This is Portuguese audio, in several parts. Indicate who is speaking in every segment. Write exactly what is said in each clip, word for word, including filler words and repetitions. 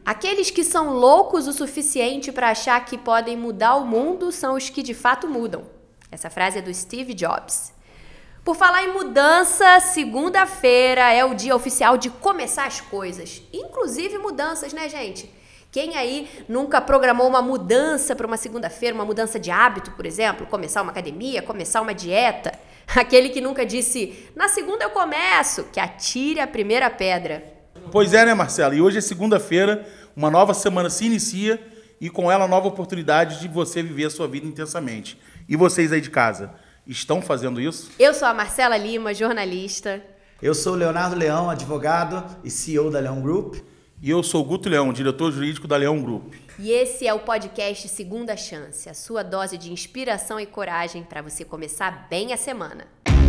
Speaker 1: Aqueles que são loucos o suficiente para achar que podem mudar o mundo são os que de fato mudam. Essa frase é do Steve Jobs. Por falar em mudança, segunda-feira é o dia oficial de começar as coisas. Inclusive mudanças, né, gente? Quem aí nunca programou uma mudança para uma segunda-feira, uma mudança de hábito, por exemplo? Começar uma academia, começar uma dieta? Aquele que nunca disse, na segunda eu começo, que atire a primeira pedra.
Speaker 2: Pois é, né, Marcela? E hoje é segunda-feira, uma nova semana se inicia e com ela nova oportunidade de você viver a sua vida intensamente. E vocês aí de casa, estão fazendo isso?
Speaker 1: Eu sou a Marcela Lima, jornalista.
Speaker 3: Eu sou o Leonardo Leão, advogado e C E O da Leão Group.
Speaker 2: E eu sou o Guto Leão, diretor jurídico da Leão Group.
Speaker 1: E esse é o podcast Segunda Chance, a sua dose de inspiração e coragem para você começar bem a semana.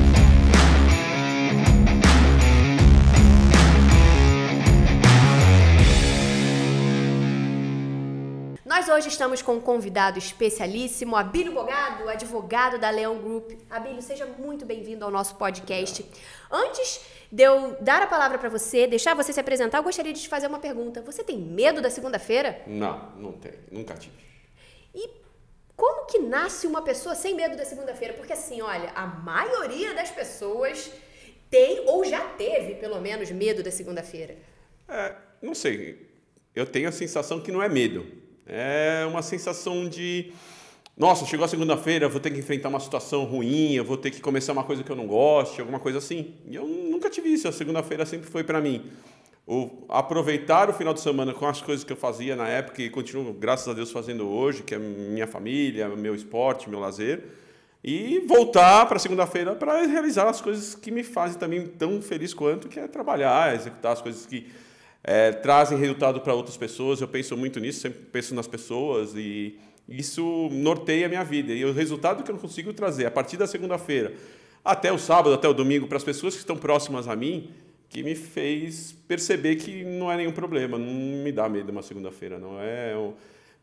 Speaker 1: Nós hoje estamos com um convidado especialíssimo, Abílio Bogado, advogado da Leão Group. Abílio, seja muito bem-vindo ao nosso podcast. Antes de eu dar a palavra para você, deixar você se apresentar, eu gostaria de te fazer uma pergunta. Você tem medo da segunda-feira?
Speaker 4: Não, não tenho. Nunca tive.
Speaker 1: E como que nasce uma pessoa sem medo da segunda-feira? Porque assim, olha, a maioria das pessoas tem ou já teve, pelo menos, medo da segunda-feira.
Speaker 4: É, não sei. Eu tenho a sensação que não é medo. É uma sensação de, nossa, chegou a segunda-feira, vou ter que enfrentar uma situação ruim, eu vou ter que começar uma coisa que eu não goste, alguma coisa assim. E eu nunca tive isso, a segunda-feira sempre foi para mim. O aproveitar o final de semana com as coisas que eu fazia na época e continuo, graças a Deus, fazendo hoje, que é minha família, meu esporte, meu lazer, e voltar para segunda-feira para realizar as coisas que me fazem também tão feliz quanto, que é trabalhar, executar as coisas que É, trazem resultado para outras pessoas. Eu penso muito nisso, sempre penso nas pessoas e isso norteia a minha vida. E o resultado que eu não consigo trazer a partir da segunda-feira até o sábado, até o domingo, para as pessoas que estão próximas a mim, que me fez perceber que não é nenhum problema, não me dá medo uma segunda-feira, não é um,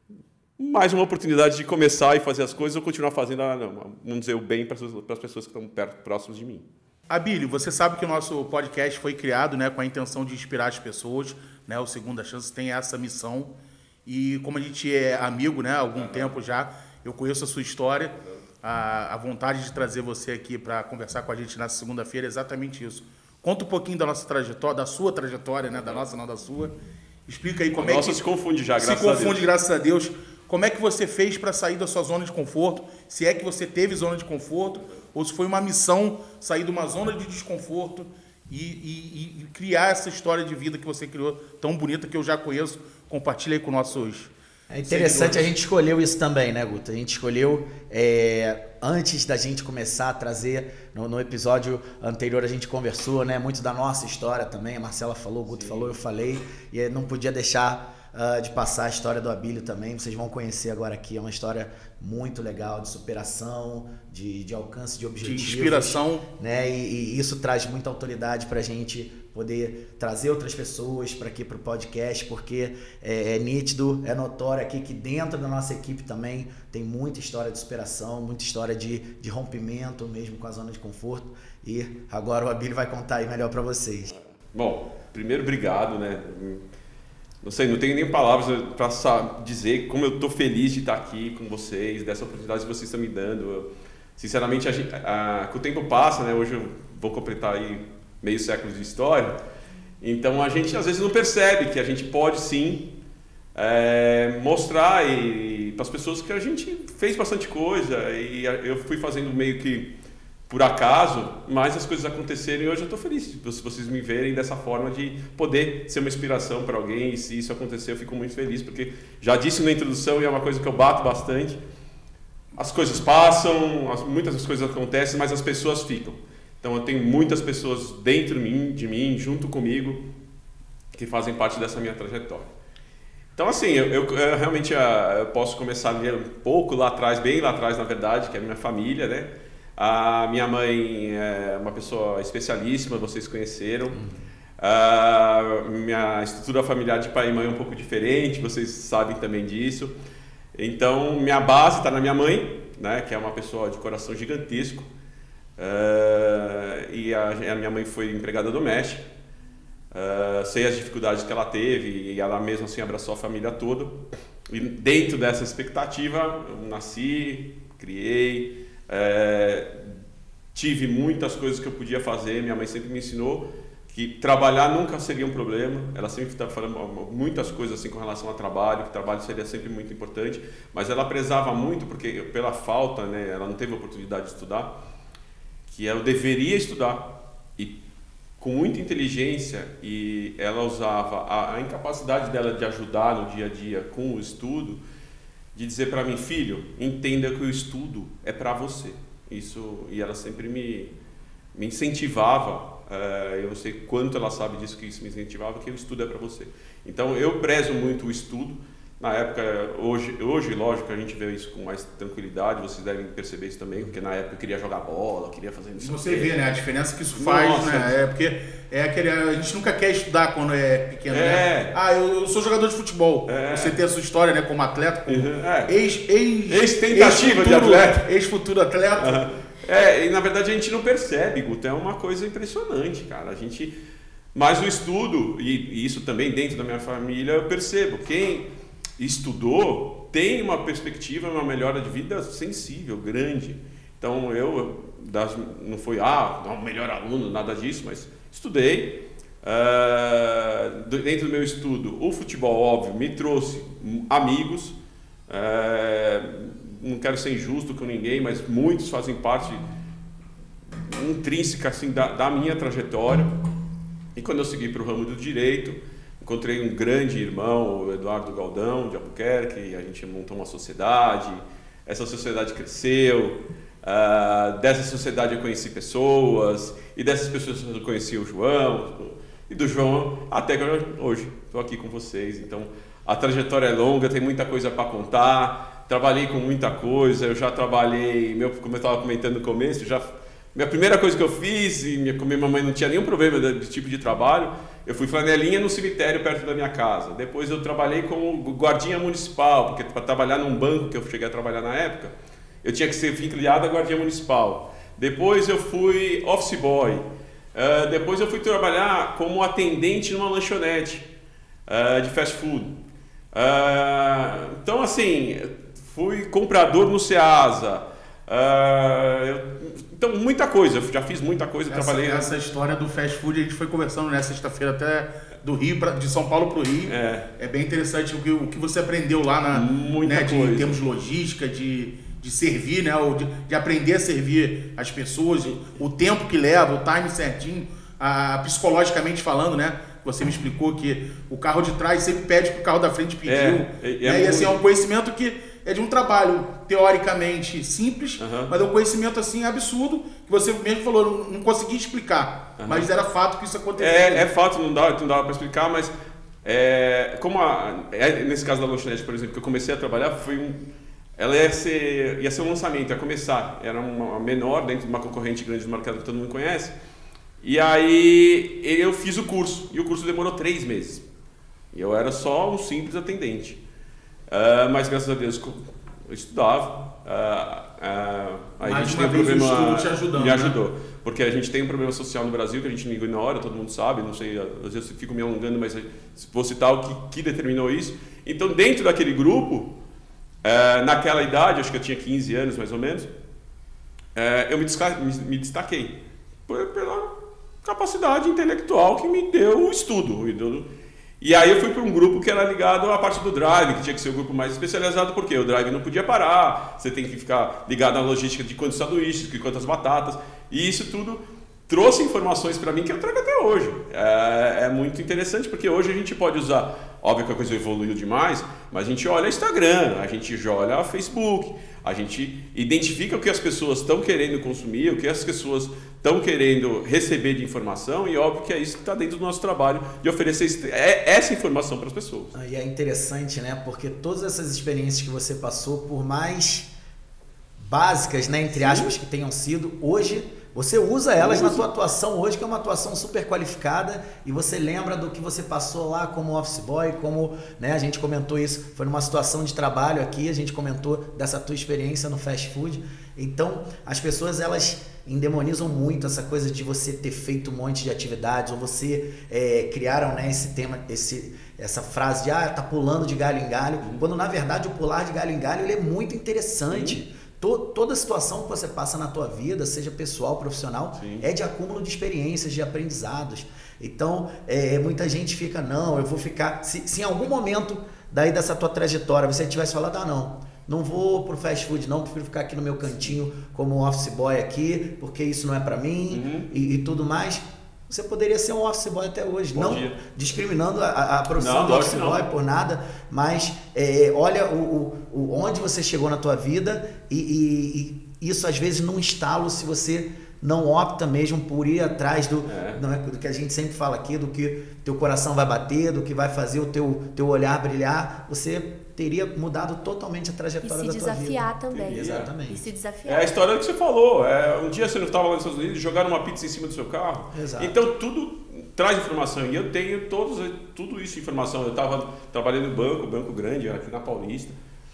Speaker 4: mais uma oportunidade de começar e fazer as coisas ou continuar fazendo, ah, não, vamos dizer, o bem para as pessoas que estão perto, próximas de mim.
Speaker 2: Abílio, você sabe que o nosso podcast foi criado, né, com a intenção de inspirar as pessoas, né? O Segunda Chance tem essa missão. E como a gente é amigo, né, há algum tempo já, eu conheço a sua história, a, a vontade de trazer você aqui para conversar com a gente nessa segunda-feira é exatamente isso. Conta um pouquinho da nossa trajetória, da sua trajetória, né, da nossa, não da sua. Explica aí como é que...
Speaker 4: Nossa, se confunde já, graças a Deus.
Speaker 2: Se confunde, graças a Deus. Como é que você fez para sair da sua zona de conforto? Se é que você teve zona de conforto, ou se foi uma missão sair de uma zona de desconforto e, e, e criar essa história de vida que você criou, tão bonita, que eu já conheço. Compartilha aí com nossos
Speaker 3: É interessante, seguidores. A gente escolheu isso também, né, Guto? A gente escolheu, é, antes da gente começar a trazer, no, no episódio anterior a gente conversou, né, muito da nossa história também, a Marcela falou, o Guto Sim. falou, eu falei, e não podia deixar Uh, de passar a história do Abílio também. Vocês vão conhecer agora aqui. É uma história muito legal de superação, de, de alcance de objetivos.
Speaker 2: De inspiração.
Speaker 3: Né? E, e isso traz muita autoridade para a gente poder trazer outras pessoas para aqui para o podcast, porque é, é nítido, é notório aqui que dentro da nossa equipe também tem muita história de superação, muita história de, de rompimento mesmo com a zona de conforto. E agora o Abílio vai contar aí melhor para vocês.
Speaker 4: Bom, primeiro, obrigado, né? Não sei, não tenho nem palavras para dizer como eu estou feliz de estar aqui com vocês, dessa oportunidade que vocês estão me dando. Eu, sinceramente, a gente, a, a, o tempo passa, né? Hoje eu vou completar aí meio século de história. Então a gente às vezes não percebe que a gente pode sim é, mostrar para as pessoas que a gente fez bastante coisa e eu fui fazendo meio que por acaso, mas as coisas aconteceram e hoje eu estou feliz se vocês me verem dessa forma de poder ser uma inspiração para alguém. E se isso acontecer, eu fico muito feliz, porque já disse na introdução e é uma coisa que eu bato bastante, as coisas passam, as, muitas das coisas acontecem, mas as pessoas ficam. Então eu tenho muitas pessoas dentro de mim, de mim, junto comigo, que fazem parte dessa minha trajetória. Então assim, eu, eu, eu realmente eu posso começar a ler um pouco lá atrás, bem lá atrás na verdade, que é a minha família, né? A minha mãe é uma pessoa especialíssima, vocês conheceram. A minha estrutura familiar de pai e mãe é um pouco diferente, vocês sabem também disso. Então, minha base está na minha mãe, né, que é uma pessoa de coração gigantesco. Uh, e a, a minha mãe foi empregada doméstica. Uh, sei as dificuldades que ela teve e ela mesmo assim abraçou a família toda. E dentro dessa expectativa, eu nasci, criei, é, tive muitas coisas que eu podia fazer. Minha mãe sempre me ensinou que trabalhar nunca seria um problema. Ela sempre estava falando muitas coisas assim com relação ao trabalho, que trabalho seria sempre muito importante, mas ela prezava muito, porque pela falta, né, ela não teve a oportunidade de estudar, que eu deveria estudar. E com muita inteligência, e ela usava a, a incapacidade dela de ajudar no dia a dia com o estudo, de dizer para mim: filho, entenda que o estudo é para você. Isso, e ela sempre me, me incentivava. Uh, eu não sei quanto ela sabe disso, que isso me incentivava, que o estudo é para você. Então eu prezo muito o estudo. Na época, hoje, hoje, lógico, a gente vê isso com mais tranquilidade, vocês devem perceber isso também, porque na época eu queria jogar bola, queria fazer isso.
Speaker 2: Você vê, né, a diferença que isso faz, Nossa. né? É porque é aquele, a gente nunca quer estudar quando é pequeno, é. né? Ah, eu, eu sou jogador de futebol. É. Você tem a sua história, né, como atleta, como
Speaker 4: uhum. é.
Speaker 2: ex, ex,
Speaker 4: ex-tentativa ex de atleta.
Speaker 2: Ex-futuro atleta.
Speaker 4: Uhum. É, e na verdade a gente não percebe, Guto, é uma coisa impressionante, cara. A gente, mas o estudo, e, e isso também dentro da minha família, eu percebo, quem estudou tem uma perspectiva, uma melhora de vida sensível, grande. Então eu, das, não fui, ah, não, melhor aluno, nada disso, mas estudei. Uh, dentro do meu estudo, o futebol, óbvio, me trouxe amigos. Uh, não quero ser injusto com ninguém, mas muitos fazem parte intrínseca assim, da, da minha trajetória. E quando eu segui para o ramo do direito, encontrei um grande irmão, o Eduardo Galdão, de Albuquerque, a gente montou uma sociedade, essa sociedade cresceu, uh, dessa sociedade eu conheci pessoas, e dessas pessoas eu conheci o João, e do João até que eu, hoje estou aqui com vocês. Então a trajetória é longa, tem muita coisa para contar, trabalhei com muita coisa, eu já trabalhei, meu, como eu estava comentando no começo, já, minha primeira coisa que eu fiz, e minha, com minha mamãe não tinha nenhum problema de, de tipo de trabalho, eu fui flanelinha no cemitério perto da minha casa. Depois eu trabalhei como guardinha municipal, porque para trabalhar num banco que eu cheguei a trabalhar na época, eu tinha que ser filiado à guardinha municipal. Depois eu fui office boy. Uh, depois eu fui trabalhar como atendente numa lanchonete uh, de fast food. Uh, então assim, fui comprador no Ceasa. Uh, eu, então muita coisa, eu já fiz muita coisa,
Speaker 2: essa,
Speaker 4: trabalhei.
Speaker 2: Essa história do fast food a gente foi conversando na sexta-feira até do Rio pra, de São Paulo para o Rio. É. é bem interessante o que, o que você aprendeu lá na,
Speaker 4: muita
Speaker 2: né,
Speaker 4: coisa.
Speaker 2: de, em termos de logística, de, de servir, né, ou de, de aprender a servir as pessoas, o tempo que leva, o time certinho, a, psicologicamente falando, né? Você me explicou que o carro de trás sempre pede que o carro da frente pediu. É, é, é né? E assim, é um conhecimento que é de um trabalho teoricamente simples, uhum. mas é um conhecimento assim absurdo, que você mesmo falou, não, não conseguia explicar, uhum. mas era fato que isso acontecia.
Speaker 4: É, é fato, não dá, não dá para explicar, mas é, como a, é, nesse caso da lanchonete, por exemplo, que eu comecei a trabalhar, foi um, ela ia ser, ia ser um lançamento, ia começar, era uma menor dentro de uma concorrente grande do mercado que todo mundo conhece, e aí eu fiz o curso, e o curso demorou três meses, e eu era só um simples atendente. Uh, mas graças a Deus eu estudava. Uh, uh, a
Speaker 2: Mais
Speaker 4: gente
Speaker 2: uma
Speaker 4: tem um
Speaker 2: vez
Speaker 4: problema.
Speaker 2: o estudo te ajudando,
Speaker 4: me ajudou.
Speaker 2: Né?
Speaker 4: Porque a gente tem um problema social no Brasil que a gente ignora, todo mundo sabe, não sei, às vezes eu fico me alongando, mas vou citar o que, que determinou isso. Então, dentro daquele grupo, uh, naquela idade, acho que eu tinha quinze anos mais ou menos, uh, eu me, desca- me, me destaquei por, pela capacidade intelectual que me deu o estudo. E aí eu fui para um grupo que era ligado à parte do drive, que tinha que ser o grupo mais especializado, porque o drive não podia parar, você tem que ficar ligado na logística de quantos sanduíches, de quantas batatas, e isso tudo trouxe informações para mim que eu trago até hoje. É, é muito interessante, porque hoje a gente pode usar, óbvio que a coisa evoluiu demais, mas a gente olha Instagram, a gente olha Facebook, a gente identifica o que as pessoas estão querendo consumir, o que as pessoas estão querendo receber de informação, e óbvio que é isso que está dentro do nosso trabalho, de oferecer essa informação para as pessoas.
Speaker 3: E é interessante, né? Porque todas essas experiências que você passou, por mais básicas, né, entre aspas, que tenham sido, hoje você usa elas na tua atuação hoje, que é uma atuação super qualificada, e você lembra do que você passou lá como office boy, como, né, a gente comentou isso, foi numa situação de trabalho aqui, a gente comentou dessa tua experiência no fast food. Então, as pessoas, elas endemonizam muito essa coisa de você ter feito um monte de atividades, ou você é, criaram, né, esse tema, esse, essa frase de ah, tá pulando de galho em galho, uhum. quando na verdade o pular de galho em galho ele é muito interessante. Uhum. Toda situação que você passa na tua vida, seja pessoal, profissional, Sim. é de acúmulo de experiências, de aprendizados. Então, é, muita gente fica, não, eu vou ficar... Se, se em algum momento daí dessa tua trajetória você tivesse falado, ah, não, não vou pro fast food não, prefiro ficar aqui no meu cantinho como office boy aqui, porque isso não é para mim uhum. e, e tudo mais... Você poderia ser um office boy até hoje, Bom não dia. discriminando a, a profissão não, do office boy por nada, mas é, olha o, o, onde você chegou na tua vida e, e, e isso às vezes num estalo, se você não opta mesmo por ir atrás do, é. não é, do que a gente sempre fala aqui, do que teu coração vai bater, do que vai fazer o teu, teu olhar brilhar, você teria mudado totalmente a trajetória da tua vida.
Speaker 1: E se desafiar também.
Speaker 3: Teria. Exatamente.
Speaker 1: E se desafiar.
Speaker 4: É a história que você falou. É, um dia você não estava lá nos Estados Unidos, jogaram uma pizza em cima do seu carro.
Speaker 3: Exato.
Speaker 4: Então tudo traz informação. E eu tenho todos, tudo isso de informação. Eu estava trabalhando no banco, banco grande, aqui na Paulista.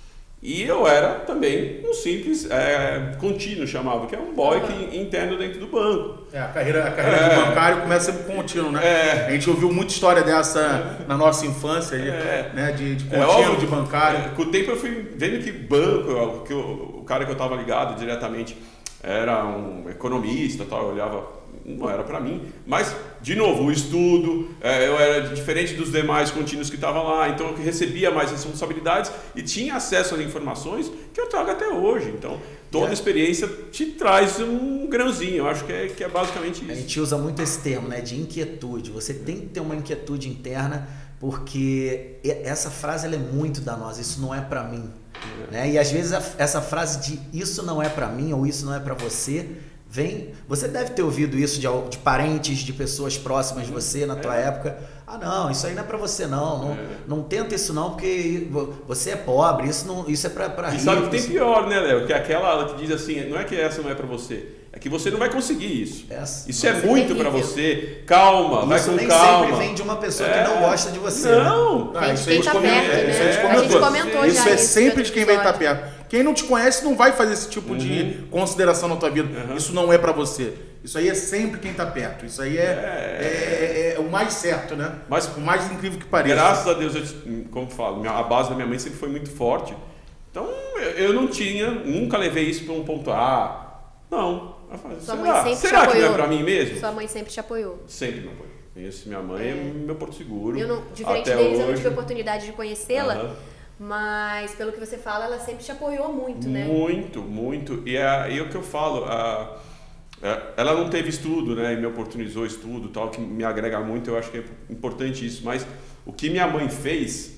Speaker 4: E eu era também um simples é, contínuo, chamava, que é um boy que, interno dentro do banco.
Speaker 2: É, a carreira, a carreira é, de bancário começa sempre contínuo, né? É, a gente ouviu muita história dessa é, na nossa infância, é, né? de, de contínuo, é, óbvio, de bancário.
Speaker 4: É, com o tempo eu fui vendo que banco, que o, o cara que eu estava ligado diretamente era um economista, tal, eu olhava... não era para mim, mas de novo o estudo, é, eu era diferente dos demais contínuos que estavam lá, então eu recebia mais responsabilidades e tinha acesso às informações que eu trago até hoje. Então toda é. experiência te traz um grãozinho, eu acho que é, que é basicamente isso.
Speaker 3: A gente usa muito esse termo, né, de inquietude. Você tem que ter uma inquietude interna, porque essa frase ela é muito danosa, isso não é para mim, é. né? E às vezes essa frase de isso não é para mim ou isso não é para você vem, você deve ter ouvido isso de, de parentes, de pessoas próximas de você na tua é. época. Ah, não, isso aí não é pra você não, não, é. não tenta isso não, porque você é pobre, isso, não, isso é pra, pra
Speaker 4: e
Speaker 3: ricos.
Speaker 4: E sabe que tem pior, né, Léo? Que é aquela que diz assim, não é que essa não é pra você, é que você não vai conseguir isso. Essa, isso é muito pra você, calma, vai com
Speaker 3: nem
Speaker 4: calma.
Speaker 3: sempre vem de uma pessoa é. que não gosta de você.
Speaker 4: Não,
Speaker 1: né? ah, isso, aí tá perto, né? isso aí a gente comentou
Speaker 2: isso
Speaker 1: já
Speaker 2: é sempre de quem vai estar perto. Quem não te conhece não vai fazer esse tipo uhum. de consideração na tua vida. Uhum. Isso não é pra você. Isso aí é sempre quem tá perto. Isso aí é, é... É, é o mais certo, né?
Speaker 4: Mas,
Speaker 2: o mais incrível que pareça.
Speaker 4: Graças a Deus, eu, como eu falo, a base da minha mãe sempre foi muito forte. Então, eu não tinha, nunca levei isso para um ponto A. Não. Falei,
Speaker 1: Sua
Speaker 4: será
Speaker 1: mãe sempre
Speaker 4: será
Speaker 1: te
Speaker 4: que
Speaker 1: apoiou?
Speaker 4: não é pra mim mesmo?
Speaker 1: Sua mãe sempre te apoiou.
Speaker 4: Sempre me apoiou. Conheço minha mãe, é, é meu porto seguro.
Speaker 1: Eu não, diferente
Speaker 4: até
Speaker 1: deles,
Speaker 4: hoje.
Speaker 1: eu não tive a oportunidade de conhecê-la.
Speaker 4: Uhum.
Speaker 1: Mas, pelo que você fala, ela sempre te apoiou muito, né?
Speaker 4: Muito, muito. E é, é o que eu falo, a, a, ela não teve estudo, né? E me oportunizou estudo, tal, que me agrega muito, eu acho que é importante isso. Mas o que minha mãe fez,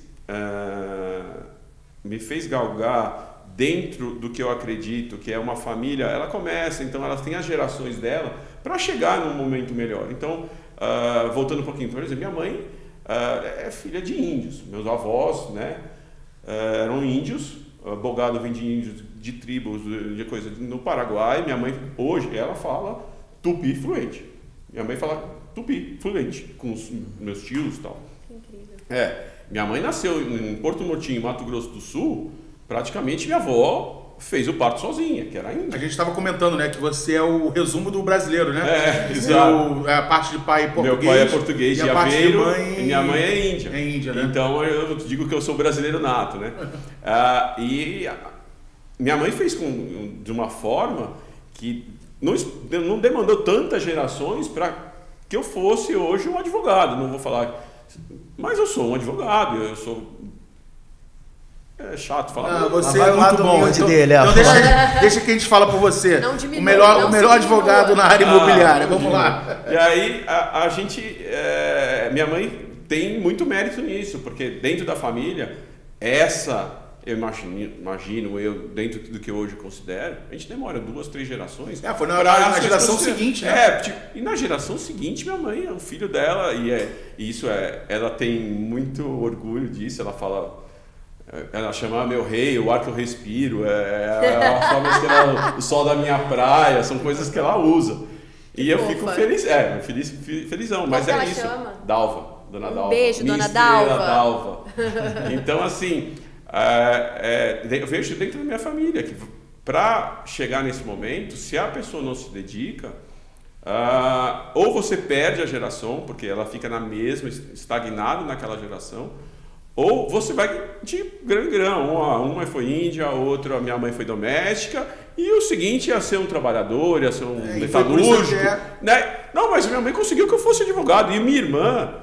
Speaker 4: é, me fez galgar dentro do que eu acredito, que é uma família, ela começa, então ela tem as gerações dela para chegar num momento melhor. Então, uh, voltando um pouquinho, por exemplo, minha mãe uh, é filha de índios, meus avós, né? Uh, eram índios, uh, Bogado vem de índios, de tribos, de coisa no Paraguai. Minha mãe, hoje, ela fala tupi fluente. Minha mãe fala tupi fluente, com os meus tios e tal.
Speaker 1: Que incrível.
Speaker 4: É, minha mãe nasceu em Porto Murtinho, Mato Grosso do Sul, praticamente minha avó fez o parto sozinha, que era índia.
Speaker 2: A gente estava comentando, né, que você é o resumo do brasileiro, né?
Speaker 4: É, exato.
Speaker 2: É a parte de pai português.
Speaker 4: Meu pai é português
Speaker 2: e
Speaker 4: de
Speaker 2: a parte
Speaker 4: Aveiro,
Speaker 2: de mãe...
Speaker 4: e minha mãe é índia.
Speaker 2: É índia, né?
Speaker 4: Então eu digo que eu sou brasileiro nato, né? ah, e minha mãe fez com, de uma forma que não, não demandou tantas gerações para que eu fosse hoje um advogado. Não vou falar, mas eu sou um advogado, eu sou... É chato falar.
Speaker 2: Ah, você é muito bom. Então,
Speaker 3: dele,
Speaker 2: então deixa, deixa que a gente fala por você.
Speaker 1: Não diminui,
Speaker 2: o melhor,
Speaker 1: não
Speaker 2: o melhor advogado
Speaker 1: diminua.
Speaker 2: na área imobiliária.
Speaker 4: Ah,
Speaker 2: Vamos lá.
Speaker 4: E aí a, a gente, é, minha mãe tem muito mérito nisso, porque dentro da família, essa, eu imagino, imagino eu, dentro do que eu hoje considero, a gente demora duas, três gerações.
Speaker 2: É, foi na, na, na geração seguinte, né?
Speaker 4: É, tipo, e na geração seguinte, minha mãe é o filho dela, e, é, e isso é, ela tem muito orgulho disso, ela fala... Ela chama meu rei, o ar que eu respiro, é a forma que ela, o sol da minha praia, são coisas que ela usa. E eu fico feliz, é, feliz, felizão, mas é isso.
Speaker 1: Chama?
Speaker 4: Dalva, Dona
Speaker 1: um
Speaker 4: Dalva.
Speaker 1: Beijo, Dona Dalva.
Speaker 4: Dalva. Então, assim, é, é, eu vejo dentro da minha família que para chegar nesse momento, se a pessoa não se dedica, uh, ou você perde a geração, porque ela fica na mesma, estagnada naquela geração, ou você vai de grão em grão. Uma, uma foi índia, a outra, minha mãe foi doméstica, e o seguinte ia ser um trabalhador, ia ser um é, metalúrgico. É... Né? Não, mas minha mãe conseguiu que eu fosse advogado, e minha irmã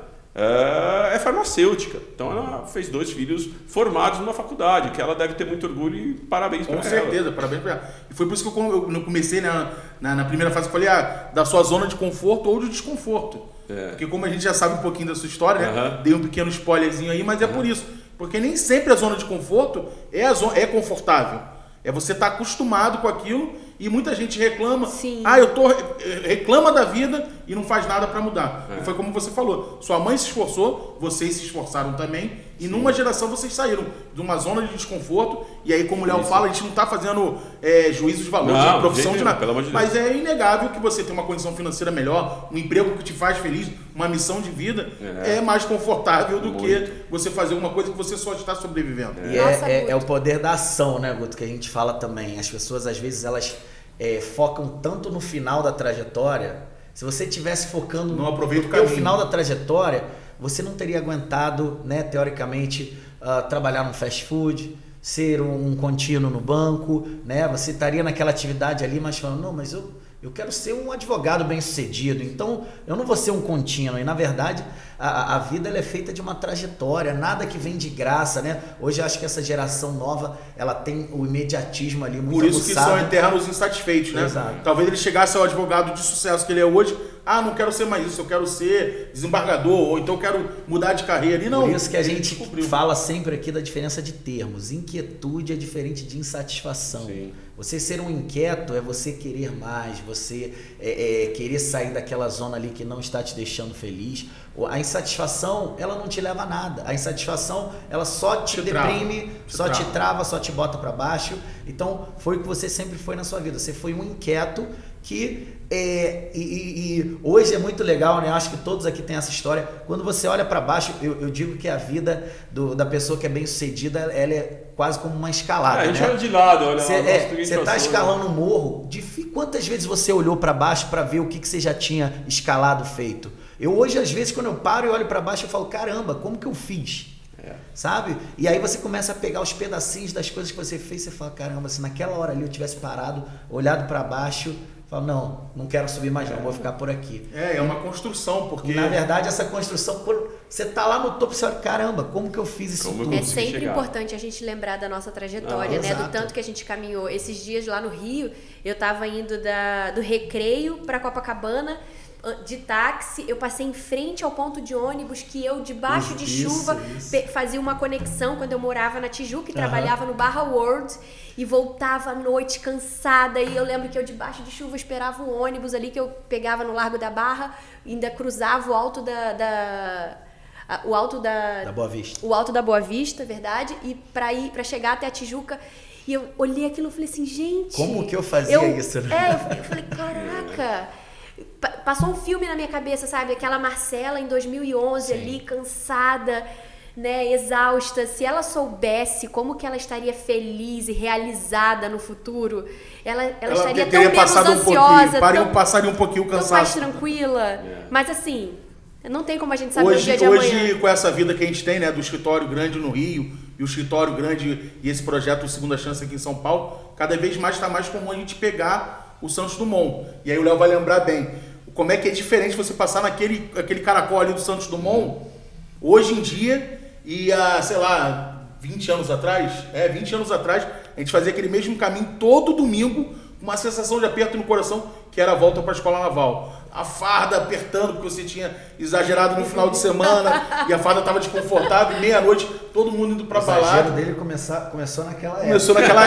Speaker 4: é, é farmacêutica. Então ela fez dois filhos formados numa faculdade, que ela deve ter muito orgulho e parabéns para ela.
Speaker 2: Com certeza, parabéns para ela. E foi por isso que eu, eu comecei na, na, na primeira fase, eu falei ah, da sua zona de conforto ou de desconforto. É. Porque como a gente já sabe um pouquinho da sua história, né? Uhum. Dei um pequeno spoilerzinho aí, mas é uhum. por isso. Porque nem sempre a zona de conforto é, a zona, é confortável. É você estar tá acostumado com aquilo e muita gente reclama.
Speaker 1: Sim.
Speaker 2: Ah, eu tô reclama da vida e não faz nada para mudar. É. E foi como você falou. Sua mãe se esforçou, vocês se esforçaram também. E Sim. numa geração vocês saíram de uma zona de desconforto. E aí, como o Léo fala, a gente não está fazendo é, juízo de valor,
Speaker 4: não,
Speaker 2: de profissão de nada.
Speaker 4: Pelo amor de
Speaker 2: Mas é inegável que você tem uma condição financeira melhor, um emprego que te faz feliz, uma missão de vida, é, é mais confortável do Muito. que você fazer uma coisa que você só está sobrevivendo.
Speaker 3: É. E é, é, é o poder da ação, né, Guto, que a gente fala também. As pessoas, às vezes, elas é, focam tanto no final da trajetória. Se você estivesse focando
Speaker 2: não aproveita
Speaker 3: no
Speaker 2: o caminho.
Speaker 3: final da trajetória, você não teria aguentado, né, teoricamente, uh, trabalhar num fast food, ser um, um contínuo no banco, né? Você estaria naquela atividade ali, mas falando, não, mas eu, eu quero ser um advogado bem-sucedido, então eu não vou ser um contínuo. E, na verdade, a, a vida ela é feita de uma trajetória, nada que vem de graça, né? Hoje eu acho que essa geração nova, ela tem o imediatismo ali muito
Speaker 2: Por isso
Speaker 3: aguçado.
Speaker 2: Que são eternos insatisfeitos, né?
Speaker 3: Exato.
Speaker 2: Talvez ele chegasse ao advogado de sucesso que ele é hoje, ah, não quero ser mais isso, eu quero ser desembargador, ou então eu quero mudar de carreira. E não,
Speaker 3: Por isso que a gente fala sempre aqui da diferença de termos. Inquietude é diferente de insatisfação.
Speaker 4: Sim.
Speaker 3: Você ser um inquieto é você querer mais, você é, é, querer sair daquela zona ali que não está te deixando feliz. A insatisfação, ela não te leva a nada. A insatisfação, ela só te, te deprime, trava. só te, te trava, só te bota para baixo. Então, foi o que você sempre foi na sua vida. Você foi um inquieto que... É, e, e, e hoje é muito legal, né? Acho que todos aqui têm essa história. Quando você olha para baixo, eu, eu digo que a vida do, da pessoa que é bem sucedida, ela é quase como uma escalada.
Speaker 4: É, a gente
Speaker 3: né?
Speaker 4: olha de lado, olha.
Speaker 3: Você é, está escalando um morro. De, quantas vezes você olhou para baixo para ver o que, que você já tinha escalado feito? Eu hoje, às vezes, quando eu paro e olho para baixo, eu falo, caramba, como que eu fiz? É. Sabe? E aí você começa a pegar os pedacinhos das coisas que você fez e você fala, caramba, se naquela hora ali eu tivesse parado, olhado para baixo, falo, não, não quero subir mais não, vou ficar por aqui.
Speaker 2: É, é uma construção, porque...
Speaker 3: E, na verdade, essa construção, quando você tá lá no topo, você fala, caramba, como que eu fiz isso
Speaker 4: como
Speaker 3: tudo?
Speaker 1: É sempre
Speaker 4: chegar.
Speaker 1: importante a gente lembrar da nossa trajetória,
Speaker 3: ah,
Speaker 1: né?
Speaker 3: exato.
Speaker 1: Do tanto que a gente caminhou. Esses dias lá no Rio, eu tava indo da, do Recreio para Copacabana, de táxi, eu passei em frente ao ponto de ônibus que eu, debaixo de
Speaker 3: isso,
Speaker 1: chuva,
Speaker 3: isso.
Speaker 1: fazia uma conexão quando eu morava na Tijuca e
Speaker 3: Uhum.
Speaker 1: trabalhava no Barra World e voltava à noite cansada e eu lembro que eu, debaixo de chuva, esperava um ônibus ali que eu pegava no Largo da Barra, ainda cruzava o alto da... da o alto da...
Speaker 3: Da Boa Vista.
Speaker 1: O alto da Boa Vista, verdade, e para ir, para chegar até a Tijuca. E eu olhei aquilo e falei assim, gente...
Speaker 3: Como que eu fazia
Speaker 1: eu,
Speaker 3: isso? Né?
Speaker 1: É, eu, eu falei, caraca... Passou um filme na minha cabeça, sabe? Aquela Marcela em dois mil e onze, Sim. ali, cansada, né? Exausta. Se ela soubesse como que ela estaria feliz e realizada no futuro, ela, ela, ela estaria tão menos ansiosa,
Speaker 2: um tão, passaria um pouquinho cansaço.
Speaker 1: Tão mais tranquila. É. Mas assim, não tem como a gente saber
Speaker 2: hoje,
Speaker 1: o dia de
Speaker 2: hoje,
Speaker 1: amanhã.
Speaker 2: Hoje, com essa vida que a gente tem, né? Do escritório grande no Rio e o escritório grande e esse projeto Segunda Chance aqui em São Paulo, cada vez mais está mais comum a gente pegar o Santos Dumont. E aí o Léo vai lembrar bem como é que é diferente você passar naquele aquele caracol ali do Santos Dumont hoje em dia e há, sei lá, vinte anos atrás, é, vinte anos atrás, a gente fazia aquele mesmo caminho todo domingo com uma sensação de aperto no coração que era a volta para a Escola Naval. A farda apertando porque você tinha exagerado no final de semana e a farda estava desconfortável, meia-noite, todo mundo indo para balada. O
Speaker 3: exagero dele começar, começou naquela época.
Speaker 2: Começou naquela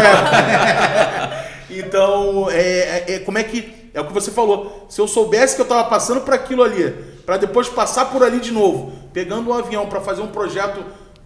Speaker 2: época. Então, é, é, é, como é que... É o que você falou. Se eu soubesse que eu estava passando por aquilo ali, para depois passar por ali de novo, pegando um avião para fazer um projeto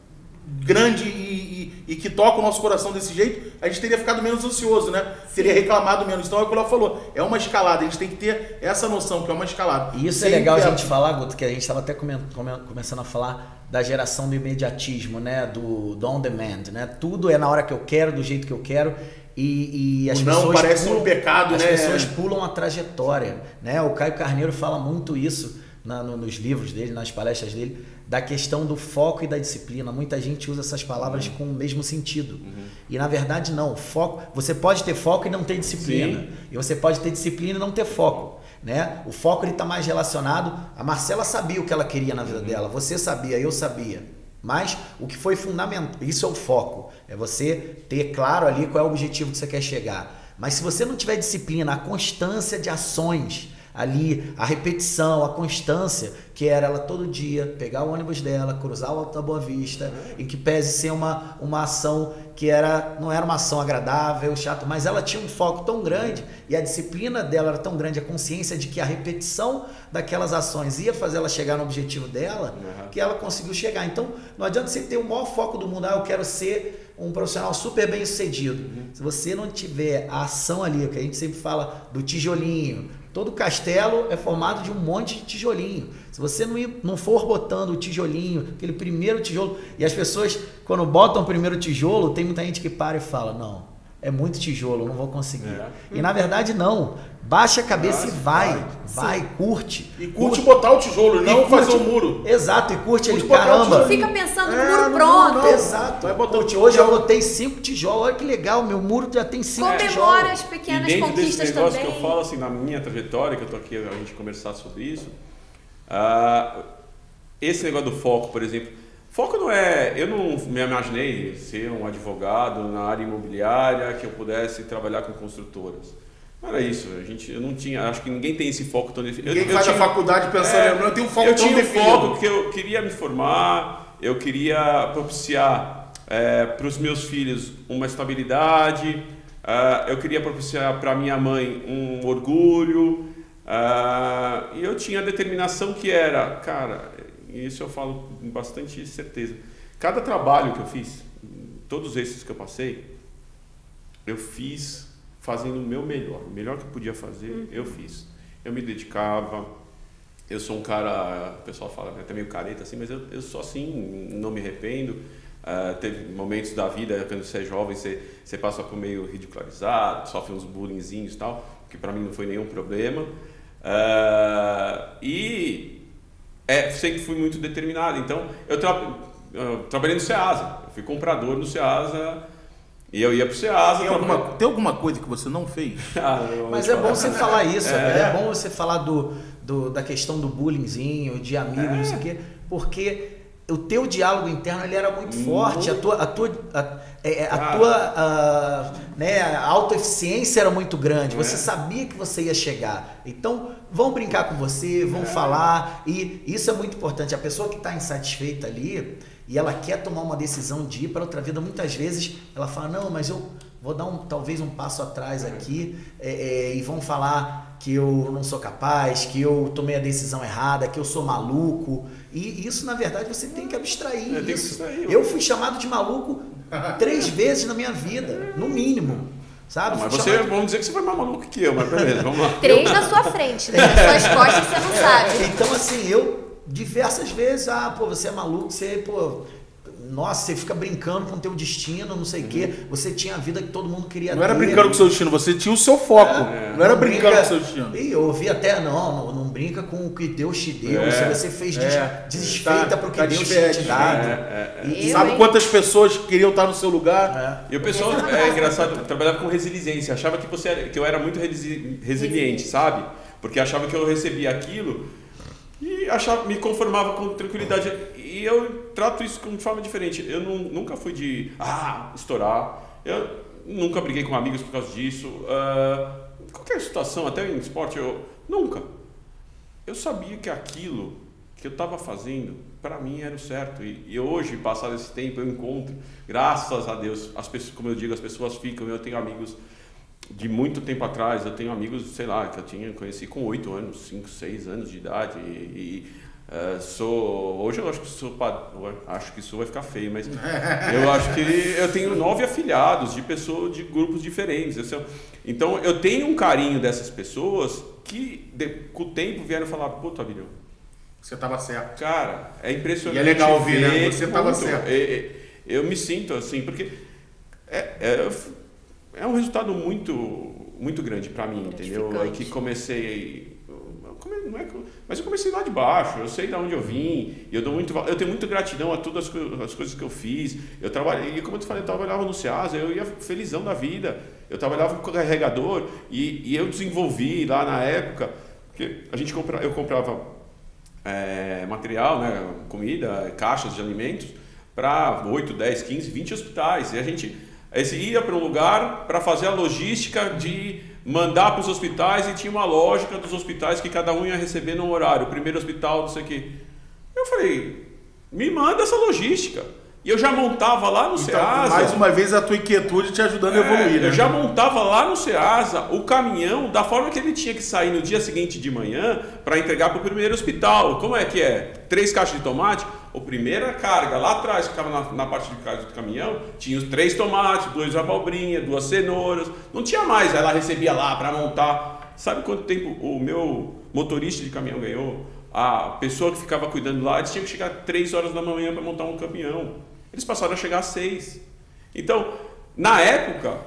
Speaker 2: grande e, e, e que toca o nosso coração desse jeito, a gente teria ficado menos ansioso, né? Sim. Teria reclamado menos. Então é o que ela falou, é uma escalada, a gente tem que ter essa noção que é uma escalada.
Speaker 3: E isso
Speaker 2: Sem
Speaker 3: é legal
Speaker 2: ter...
Speaker 3: a gente falar, Guto, que a gente estava até come, come, começando a falar da geração do imediatismo, né? Do, do on demand, né? Tudo é na hora que eu quero, do jeito que eu quero. E, e as
Speaker 2: o não
Speaker 3: pessoas
Speaker 2: parece
Speaker 3: pulam,
Speaker 2: um pecado,
Speaker 3: as
Speaker 2: né?
Speaker 3: As pessoas pulam a trajetória, né? O Caio Carneiro fala muito isso na, no, nos livros dele, nas palestras dele, da questão do foco e da disciplina. Muita gente usa essas palavras uhum. com o mesmo sentido. Uhum. E na verdade não. Foco, você pode ter foco e não ter disciplina. Sim. E você pode ter disciplina e não ter foco. Né? O foco ele está mais relacionado. A Marcela sabia o que ela queria na vida uhum. dela. Você sabia, eu sabia. Mas o que foi fundamental, isso é o foco. É você ter claro ali qual é o objetivo que você quer chegar. Mas se você não tiver disciplina, a constância de ações ali, a repetição, a constância, que era ela todo dia pegar o ônibus dela, cruzar o Alto da Boa Vista, e que pese ser uma, uma ação que era, não era uma ação agradável, chata, mas ela tinha um foco tão grande e a disciplina dela era tão grande, a consciência de que a repetição daquelas ações ia fazer ela chegar no objetivo dela, uhum. que ela conseguiu chegar. Então, não adianta você ter o maior foco do mundo, ah, eu quero ser um profissional super bem sucedido. Uhum. Se você não tiver a ação ali, que a gente sempre fala do tijolinho, todo castelo é formado de um monte de tijolinho. Se você não, ir, não for botando o tijolinho, aquele primeiro tijolo, e as pessoas, quando botam o primeiro tijolo, tem muita gente que para e fala, não, é muito tijolo, não vou conseguir. É. E na verdade não, baixa a cabeça ah, e vai, vai, vai curte.
Speaker 2: E curte, curte botar o tijolo, não curte, fazer o muro.
Speaker 3: Exato, e curte, curte ele, caramba.
Speaker 1: Não fica pensando no é, muro pronto.
Speaker 3: Não, não, exato. Vai botar curte, hoje eu botei cinco tijolos, olha que legal, meu muro já tem cinco
Speaker 1: Comemora
Speaker 3: tijolos.
Speaker 1: Comemora as pequenas
Speaker 4: e
Speaker 1: conquistas
Speaker 4: desse negócio
Speaker 1: também.
Speaker 4: Que eu falo assim, na minha trajetória, que eu tô aqui a gente conversar sobre isso, uh, esse negócio do foco, por exemplo, foco não é, eu não me imaginei ser um advogado na área imobiliária que eu pudesse trabalhar com construtoras. Não era isso, a gente, eu não tinha, acho que ninguém tem esse foco tão definido.
Speaker 2: Ninguém
Speaker 4: eu,
Speaker 2: faz
Speaker 4: eu
Speaker 2: a
Speaker 4: tinha,
Speaker 2: faculdade pensando, é, eu tenho um foco
Speaker 4: eu
Speaker 2: tão
Speaker 4: tinha
Speaker 2: definido.
Speaker 4: Eu tinha um foco que eu queria me formar, eu queria propiciar é, para os meus filhos uma estabilidade, uh, eu queria propiciar para minha mãe um orgulho, uh, e eu tinha a determinação que era, cara, isso eu falo com bastante certeza, cada trabalho que eu fiz, todos esses que eu passei, eu fiz fazendo o meu melhor, o melhor que eu podia fazer, uhum. eu fiz. Eu me dedicava, eu sou um cara, o pessoal fala, né, até meio careta assim, mas eu, eu sou assim, não me arrependo. Uh, teve momentos da vida, quando você é jovem, você, você passa por meio ridicularizado, sofre uns bullyingzinhos e tal, que para mim não foi nenhum problema. Uh, e é, sempre fui muito determinado. Então, eu, tra eu trabalhei no Ceasa, eu fui comprador no Ceasa. E eu ia pro Ceasa.
Speaker 2: Tem alguma, tem alguma coisa que você não fez?
Speaker 3: ah, Mas é bom você falar isso, é, é bom você falar do, do, da questão do bullyingzinho, de amigos, é. não sei o quê, porque o teu diálogo interno ele era muito hum. forte, a tua, a tua, a, a, a tua a, né, a autoeficiência era muito grande, você é. sabia que você ia chegar. Então, vão brincar com você, vão é. falar, e isso é muito importante. A pessoa que está insatisfeita ali, e ela quer tomar uma decisão de ir para outra vida, muitas vezes ela fala, não, mas eu vou dar um, talvez um passo atrás aqui, é, é, e vão falar que eu não sou capaz, que eu tomei a decisão errada, que eu sou maluco, e isso na verdade você tem que abstrair
Speaker 4: eu
Speaker 3: isso.
Speaker 4: Que abstrair,
Speaker 3: eu fui chamado de maluco três vezes na minha vida, no mínimo. Sabe?
Speaker 4: Não, mas você, de... vamos dizer que você foi mais maluco que eu, mas beleza, vamos lá.
Speaker 1: Três na sua frente, né? Nas suas costas você não sabe.
Speaker 3: Então assim, eu diversas vezes, ah, pô, você é maluco, você, pô, nossa, você fica brincando com o teu destino, não sei o uhum. quê, você tinha a vida que todo mundo queria ter.
Speaker 2: Não era brincando com o seu destino, você tinha o seu foco, é, não, não era brincando
Speaker 3: brinca,
Speaker 2: com o seu destino.
Speaker 3: E eu ouvi até, não, não, não brinca com o que Deus te deu, é, se você fez é, desfeita tá, para o que tá Deus tinha te dado. É,
Speaker 2: é, é. E, sabe quantas pessoas queriam estar no seu lugar?
Speaker 4: É. E o pessoal, é engraçado, eu trabalhava com resiliência, achava que, você era, que eu era muito resili resiliente, sabe? Porque achava que eu recebia aquilo e achava, me conformava com tranquilidade. E eu trato isso de forma diferente. Eu não, nunca fui de ah, estourar. Eu nunca briguei com amigos por causa disso. Uh, qualquer situação, até em esporte, eu nunca. Eu sabia que aquilo que eu estava fazendo, para mim era o certo. E, e hoje, passado esse tempo, eu encontro, graças a Deus, as pessoas, como eu digo, as pessoas ficam. Eu tenho amigos de muito tempo atrás, eu tenho amigos, sei lá, que eu tinha conheci com oito anos, cinco, seis anos de idade, e, e Uh, sou, hoje eu acho que sou, acho que isso vai ficar feio, mas eu acho que eu tenho nove afiliados de pessoas de grupos diferentes. Então eu tenho um carinho dessas pessoas que de, com o tempo vieram falar, pô, Tavilhão,
Speaker 2: você estava certo.
Speaker 4: Cara, é impressionante.
Speaker 2: E é legal ouvir, né? Você estava certo.
Speaker 4: Eu, eu me sinto assim, porque é, é, é um resultado muito, muito grande para mim, entendeu? É que comecei... Não é, mas eu comecei lá de baixo, eu sei de onde eu vim, eu, dou muito, eu tenho muita gratidão a todas as, as coisas que eu fiz. Eu trabalhei, e como eu te falei, eu trabalhava no Ceasa, eu ia felizão da vida. Eu trabalhava com carregador e, e eu desenvolvi lá na época, porque a gente compra, eu comprava é, material, né, comida, caixas de alimentos para oito, dez, quinze, vinte hospitais. E a gente esse, ia para um lugar para fazer a logística de mandar para os hospitais, e tinha uma lógica dos hospitais que cada um ia receber num horário. O primeiro hospital, não sei o quê. Eu falei, me manda essa logística. E eu já montava lá no então, Ceasa.
Speaker 2: Mais uma vez a tua inquietude te ajudando é, a evoluir, né?
Speaker 4: Eu já montava lá no Ceasa o caminhão da forma que ele tinha que sair no dia seguinte de manhã para entregar para o primeiro hospital. Como é que é? Três caixas de tomate. A primeira carga lá atrás, que estava na, na parte de trás do caminhão, tinha os três tomates, duas abobrinhas, duas cenouras. Não tinha mais. Ela recebia lá para montar. Sabe quanto tempo o meu motorista de caminhão ganhou? A pessoa que ficava cuidando lá, eles tinham que chegar três horas da manhã para montar um caminhão. Eles passaram a chegar às seis. Então, na época,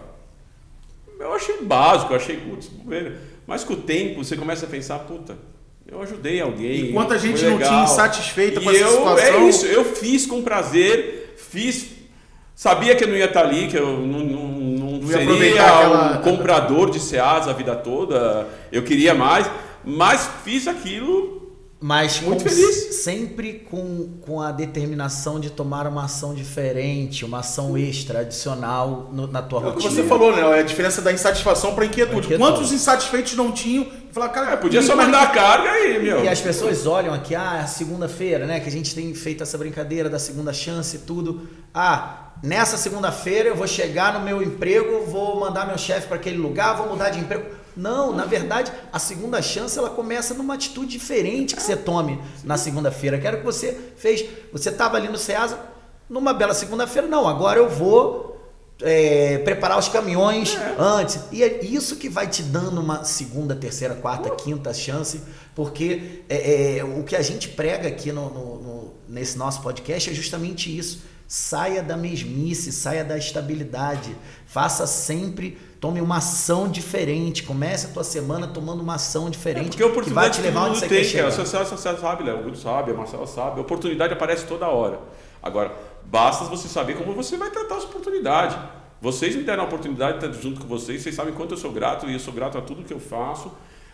Speaker 4: eu achei básico, eu achei, putz, mas com o tempo você começa a pensar, puta, eu ajudei alguém.
Speaker 2: E quanta gente não tinha insatisfeita com
Speaker 4: e
Speaker 2: essa
Speaker 4: eu,
Speaker 2: situação.
Speaker 4: É isso, eu fiz com prazer, fiz, sabia que eu não ia estar ali, que eu não, não, não, não seria aquela... um comprador de Ceasa a vida toda, eu queria mais, mas fiz aquilo.
Speaker 3: Mas
Speaker 4: muito
Speaker 3: com,
Speaker 4: feliz.
Speaker 3: Sempre com, com a determinação de tomar uma ação diferente, uma ação extra, adicional no, na tua
Speaker 2: é
Speaker 3: rotina.
Speaker 2: O que você falou, né? É a diferença da insatisfação para inquietude. inquietude. Quantos insatisfeitos não tinham? Falar, cara,
Speaker 4: é, podia só mandar a carga aí, meu.
Speaker 3: E as pessoas olham aqui, ah, segunda-feira, né? Que a gente tem feito essa brincadeira da segunda chance e tudo. Ah, nessa segunda-feira eu vou chegar no meu emprego, vou mandar meu chefe para aquele lugar, vou mudar de emprego. Não, na verdade, a segunda chance ela começa numa atitude diferente que você tome na segunda-feira. Quero que você fez, você estava ali no Ceasa, numa bela segunda-feira, não, agora eu vou é, preparar os caminhões é. antes. E é isso que vai te dando uma segunda, terceira, quarta, quinta chance, porque é, é, o que a gente prega aqui no, no, no, nesse nosso podcast é justamente isso. Saia da mesmice, saia da estabilidade, faça sempre, tome uma ação diferente, comece a tua semana tomando uma ação diferente,
Speaker 4: é que
Speaker 3: vai te levar onde você
Speaker 4: tem,
Speaker 3: quer chegar.
Speaker 4: Você, você sabe, Léo, o Guto sabe, a Marcela sabe, a oportunidade aparece toda hora. Agora, basta você saber como você vai tratar essa oportunidade. Vocês me deram a oportunidade de estar junto com vocês, vocês sabem quanto eu sou grato, e eu sou grato a tudo que eu faço,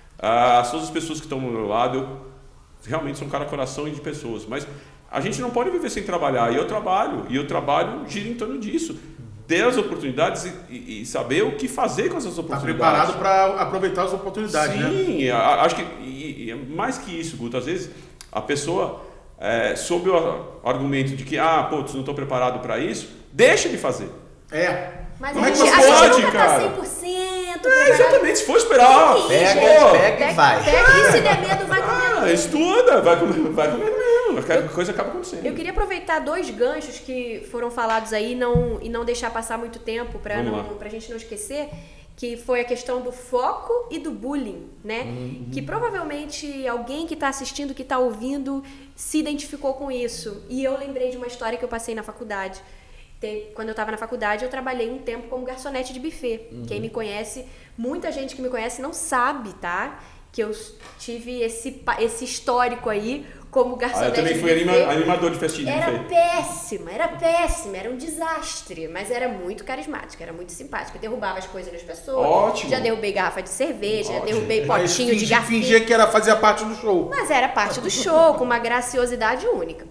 Speaker 4: a todas as pessoas que estão do meu lado, eu realmente sou um cara coração e de pessoas, mas a gente não pode viver sem trabalhar, e eu trabalho, e eu trabalho gira em torno disso. Ter as oportunidades e, e, e saber o que fazer com essas oportunidades.
Speaker 2: Está preparado para aproveitar as oportunidades,
Speaker 4: Sim,
Speaker 2: né?
Speaker 4: Sim, acho que e, e, mais que isso, Guto, às vezes a pessoa, é, sob o argumento de que, ah, pô, não estou preparado para isso, deixa de fazer.
Speaker 2: É.
Speaker 1: Mas
Speaker 4: Como
Speaker 1: a
Speaker 4: é que
Speaker 1: gente,
Speaker 4: você
Speaker 1: a gente
Speaker 4: pode,
Speaker 1: nunca
Speaker 4: cara?
Speaker 1: tá cem por cento.
Speaker 4: É, exatamente, se for esperar,
Speaker 1: Sim,
Speaker 3: pega,
Speaker 1: gente,
Speaker 3: pega e vai.
Speaker 1: Pega e se der medo, vai comendo.
Speaker 4: Ah, estuda, vai comer, vai comer mesmo, a coisa acaba acontecendo.
Speaker 1: Eu queria aproveitar dois ganchos que foram falados aí e não, e não deixar passar muito tempo para não, pra gente não esquecer, que foi a questão do foco e do bullying, né? Uhum. Que provavelmente alguém que está assistindo, que está ouvindo, se identificou com isso. E eu lembrei de uma história que eu passei na faculdade. Quando eu estava na faculdade, eu trabalhei um tempo como garçonete de buffet. Uhum. Quem me conhece, muita gente que me conhece não sabe, tá? Que eu tive esse, esse histórico aí como garçonete de buffet.
Speaker 4: Ah, eu também fui anima, animador de festinha de
Speaker 1: buffet. Era
Speaker 4: buffet.
Speaker 1: péssima, era péssima, era um desastre. Mas era muito carismática, era muito simpática. Eu derrubava as coisas nas pessoas.
Speaker 4: Ótimo.
Speaker 1: Já derrubei garrafa de cerveja,
Speaker 4: Ótimo.
Speaker 1: já derrubei potinho
Speaker 2: fingi,
Speaker 1: de garfo.
Speaker 2: Fingia que era fazer parte do show.
Speaker 1: Mas era parte do show, com uma graciosidade única.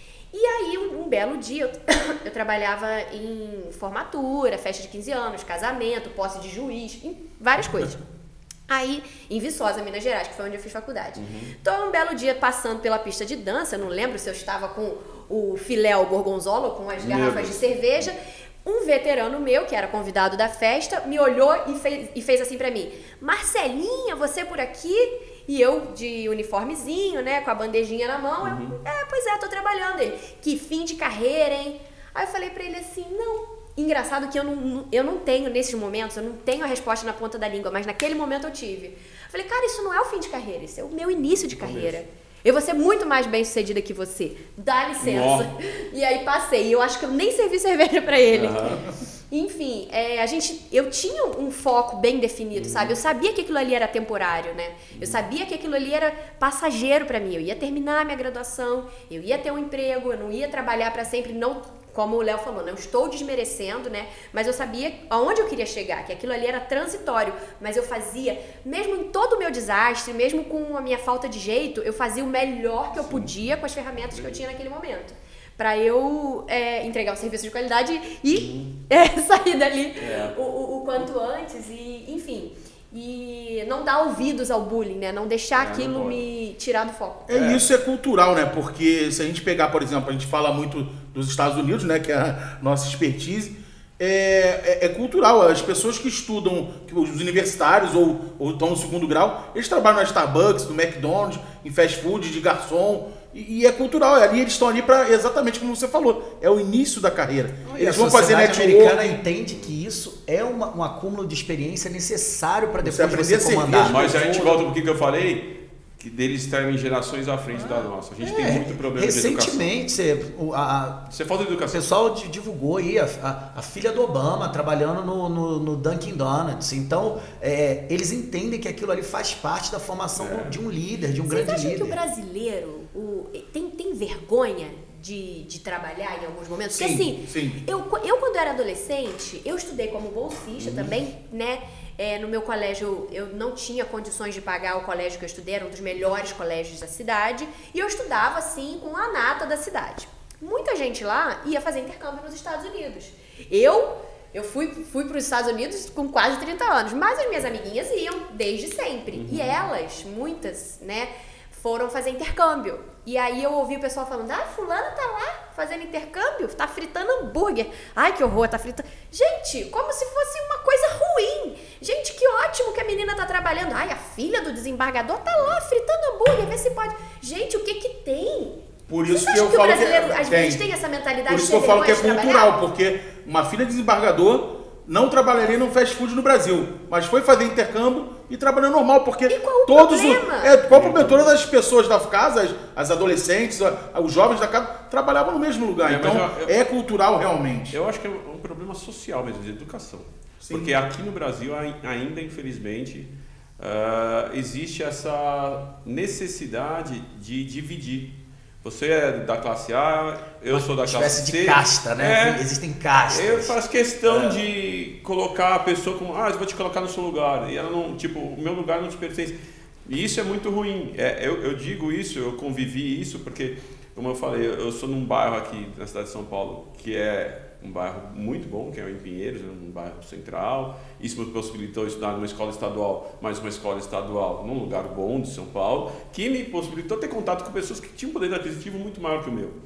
Speaker 1: E aí, um, um belo dia, eu, eu trabalhava em formatura, festa de quinze anos, casamento, posse de juiz, em várias coisas. Aí, em Viçosa, Minas Gerais, que foi onde eu fiz faculdade. Uhum. Então, um belo dia, passando pela pista de dança, não lembro se eu estava com o filé ou gorgonzola, ou com as garrafas de cerveja, um veterano meu, que era convidado da festa, me olhou e fez, e fez assim pra mim: Marcelinha, você por aqui? E eu de uniformezinho, né, com a bandejinha na mão, uhum. eu, é, pois é, tô trabalhando. Ele, que fim de carreira, hein? Aí eu falei pra ele assim, não. Engraçado que eu não, eu não tenho, nesses momentos, eu não tenho a resposta na ponta da língua, mas naquele momento eu tive. Eu falei, cara, isso não é o fim de carreira, isso é o meu início de carreira. Eu vou ser muito mais bem sucedida que você. Dá licença. Oh. E aí passei. E eu acho que eu nem servi cerveja pra ele. Uhum. Enfim, é, a gente, eu tinha um foco bem definido, uhum. sabe? Eu sabia que aquilo ali era temporário, né? Uhum. Eu sabia que aquilo ali era passageiro pra mim. Eu ia terminar a minha graduação, eu ia ter um emprego, eu não ia trabalhar pra sempre, não... Como o Léo falou, não estou desmerecendo, né? Mas eu sabia aonde eu queria chegar, que aquilo ali era transitório. Mas eu fazia, mesmo em todo o meu desastre, mesmo com a minha falta de jeito, eu fazia o melhor que eu podia com as ferramentas que eu tinha naquele momento. Pra eu é, entregar um serviço de qualidade e uhum. é, sair dali é. o, o, o quanto antes. E, enfim... E não dar ouvidos ao bullying, né? Não deixar é, aquilo não me tirar do foco.
Speaker 2: É, isso é cultural, né? Porque se a gente pegar, por exemplo, a gente fala muito dos Estados Unidos, né? Que é a nossa expertise. É, é, é cultural. As pessoas que estudam, os universitários ou, ou estão no segundo grau, eles trabalham na Starbucks, no McDonald's, em fast food, de garçom. E, e é cultural. Ali eles estão ali para exatamente como você falou. É o início da carreira.
Speaker 3: E eles vão fazer network. A americana entende que isso é uma, um acúmulo de experiência necessário para depois você, você comandar.
Speaker 4: Mas a gente volta pro que eu falei. Que deles estarem gerações à frente ah, da nossa. A gente é, tem muito problema de educação.
Speaker 3: Recentemente, você, a,
Speaker 4: você falta de educação.
Speaker 3: O pessoal divulgou aí a, a, a filha do Obama trabalhando no, no, no Dunkin' Donuts. Então, é, eles entendem que aquilo ali faz parte da formação é. de um líder, de um
Speaker 1: Vocês
Speaker 3: grande líder.
Speaker 1: Vocês acham que o brasileiro o, tem, tem vergonha de, de trabalhar em alguns momentos?
Speaker 2: Sim,
Speaker 1: Porque assim,
Speaker 2: sim.
Speaker 1: Eu, eu quando era adolescente, eu estudei como bolsista uhum. também, né? É, no meu colégio, eu não tinha condições de pagar o colégio que eu estudei, era um dos melhores colégios da cidade, e eu estudava, assim, com a nata da cidade. Muita gente lá ia fazer intercâmbio nos Estados Unidos. Eu, eu fui, fui para os Estados Unidos com quase trinta anos, mas as minhas amiguinhas iam desde sempre. Uhum. E elas, muitas, né, foram fazer intercâmbio. E aí eu ouvi o pessoal falando, ah, fulano tá lá fazendo intercâmbio, tá fritando hambúrguer. Ai, que horror, tá fritando... Gente, como se fosse uma coisa ruim. Gente, que ótimo que a menina tá trabalhando. Ai, a filha do desembargador tá lá fritando hambúrguer, vê se pode... Gente, o que que tem?
Speaker 2: Por isso
Speaker 1: Vocês
Speaker 2: que eu
Speaker 1: que
Speaker 2: falo
Speaker 1: o brasileiro,
Speaker 2: que
Speaker 1: às
Speaker 2: tem.
Speaker 1: vezes tem essa mentalidade.
Speaker 2: Por isso que eu falo que é cultural, porque uma filha de desembargador não trabalharia num fast food no Brasil, mas foi fazer intercâmbio e trabalhou normal, porque
Speaker 1: e qual
Speaker 2: todos
Speaker 1: o
Speaker 2: o, é, qual o problema? Todas as pessoas da casa, as, as adolescentes, os jovens da casa, trabalhavam no mesmo lugar. É, então, eu, eu, é cultural realmente.
Speaker 4: Eu acho que é um problema social mesmo, de educação. Sim. Porque aqui no Brasil, ainda infelizmente, uh, existe essa necessidade de dividir. Você é da classe A, eu sou da classe C. Uma espécie
Speaker 3: de casta, né? É, existem castas.
Speaker 4: Eu faço questão é. de colocar a pessoa como, ah, eu vou te colocar no seu lugar. E ela não, tipo, o meu lugar não te pertence. E isso é muito ruim. É, eu, eu digo isso, eu convivi isso, porque, como eu falei, eu sou num bairro aqui na cidade de São Paulo, que é um bairro muito bom, que é o em Pinheiros, um bairro central. Isso me possibilitou estudar numa escola estadual, mas uma escola estadual num lugar bom de São Paulo, que me possibilitou ter contato com pessoas que tinham um poder aquisitivo muito maior que o meu.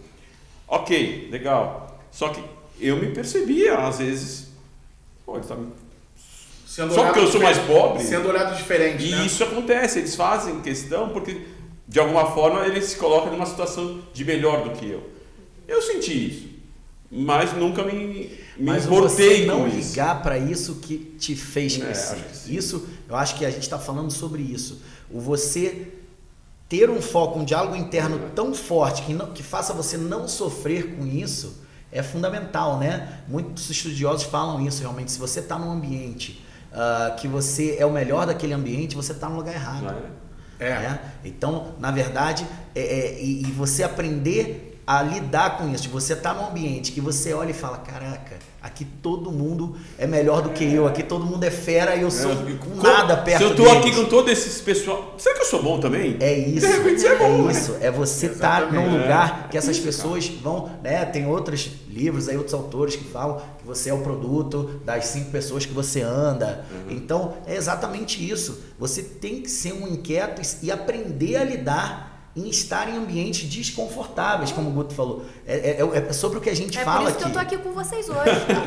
Speaker 4: Ok, legal. Só que eu me percebia, às vezes, pô, ele tá me...
Speaker 2: Sendo
Speaker 4: só porque eu sou mais pobre.
Speaker 2: Sendo olhado diferente,
Speaker 4: E
Speaker 2: né?
Speaker 4: isso acontece, eles fazem questão porque, de alguma forma, eles se colocam numa situação de melhor do que eu. Eu senti isso. Mas nunca me, me
Speaker 3: Mas
Speaker 4: importei
Speaker 3: você não
Speaker 4: com isso.
Speaker 3: ligar para isso que te fez crescer.
Speaker 4: É,
Speaker 3: isso, eu acho que a gente está falando sobre isso. O você ter um foco, um diálogo interno é. tão forte que, não, que faça você não sofrer com isso é fundamental, né? Muitos estudiosos falam isso realmente. Se você está num ambiente uh, que você é o melhor daquele ambiente, você está no lugar errado.
Speaker 2: É. É.
Speaker 3: Né? Então, na verdade, é, é, e, e você aprender a lidar com isso, de você estar num ambiente que você olha e fala, caraca, aqui todo mundo é melhor do que eu, aqui todo mundo é fera e eu sou é, com nada perto
Speaker 4: deles. Se eu tô aqui com todo esses pessoal, será que eu sou bom também?
Speaker 3: É isso,
Speaker 4: de repente é, bom,
Speaker 3: é isso, é você estar num lugar que essas pessoas vão, né, tem outros livros aí, outros autores que falam que você é o produto das cinco pessoas que você anda, uhum. Então é exatamente isso, você tem que ser um inquieto e aprender a lidar em estar em ambientes desconfortáveis, como o Guto falou. É, é, é sobre o que a gente
Speaker 1: é
Speaker 3: fala aqui.
Speaker 1: É por isso que eu tô aqui com vocês hoje.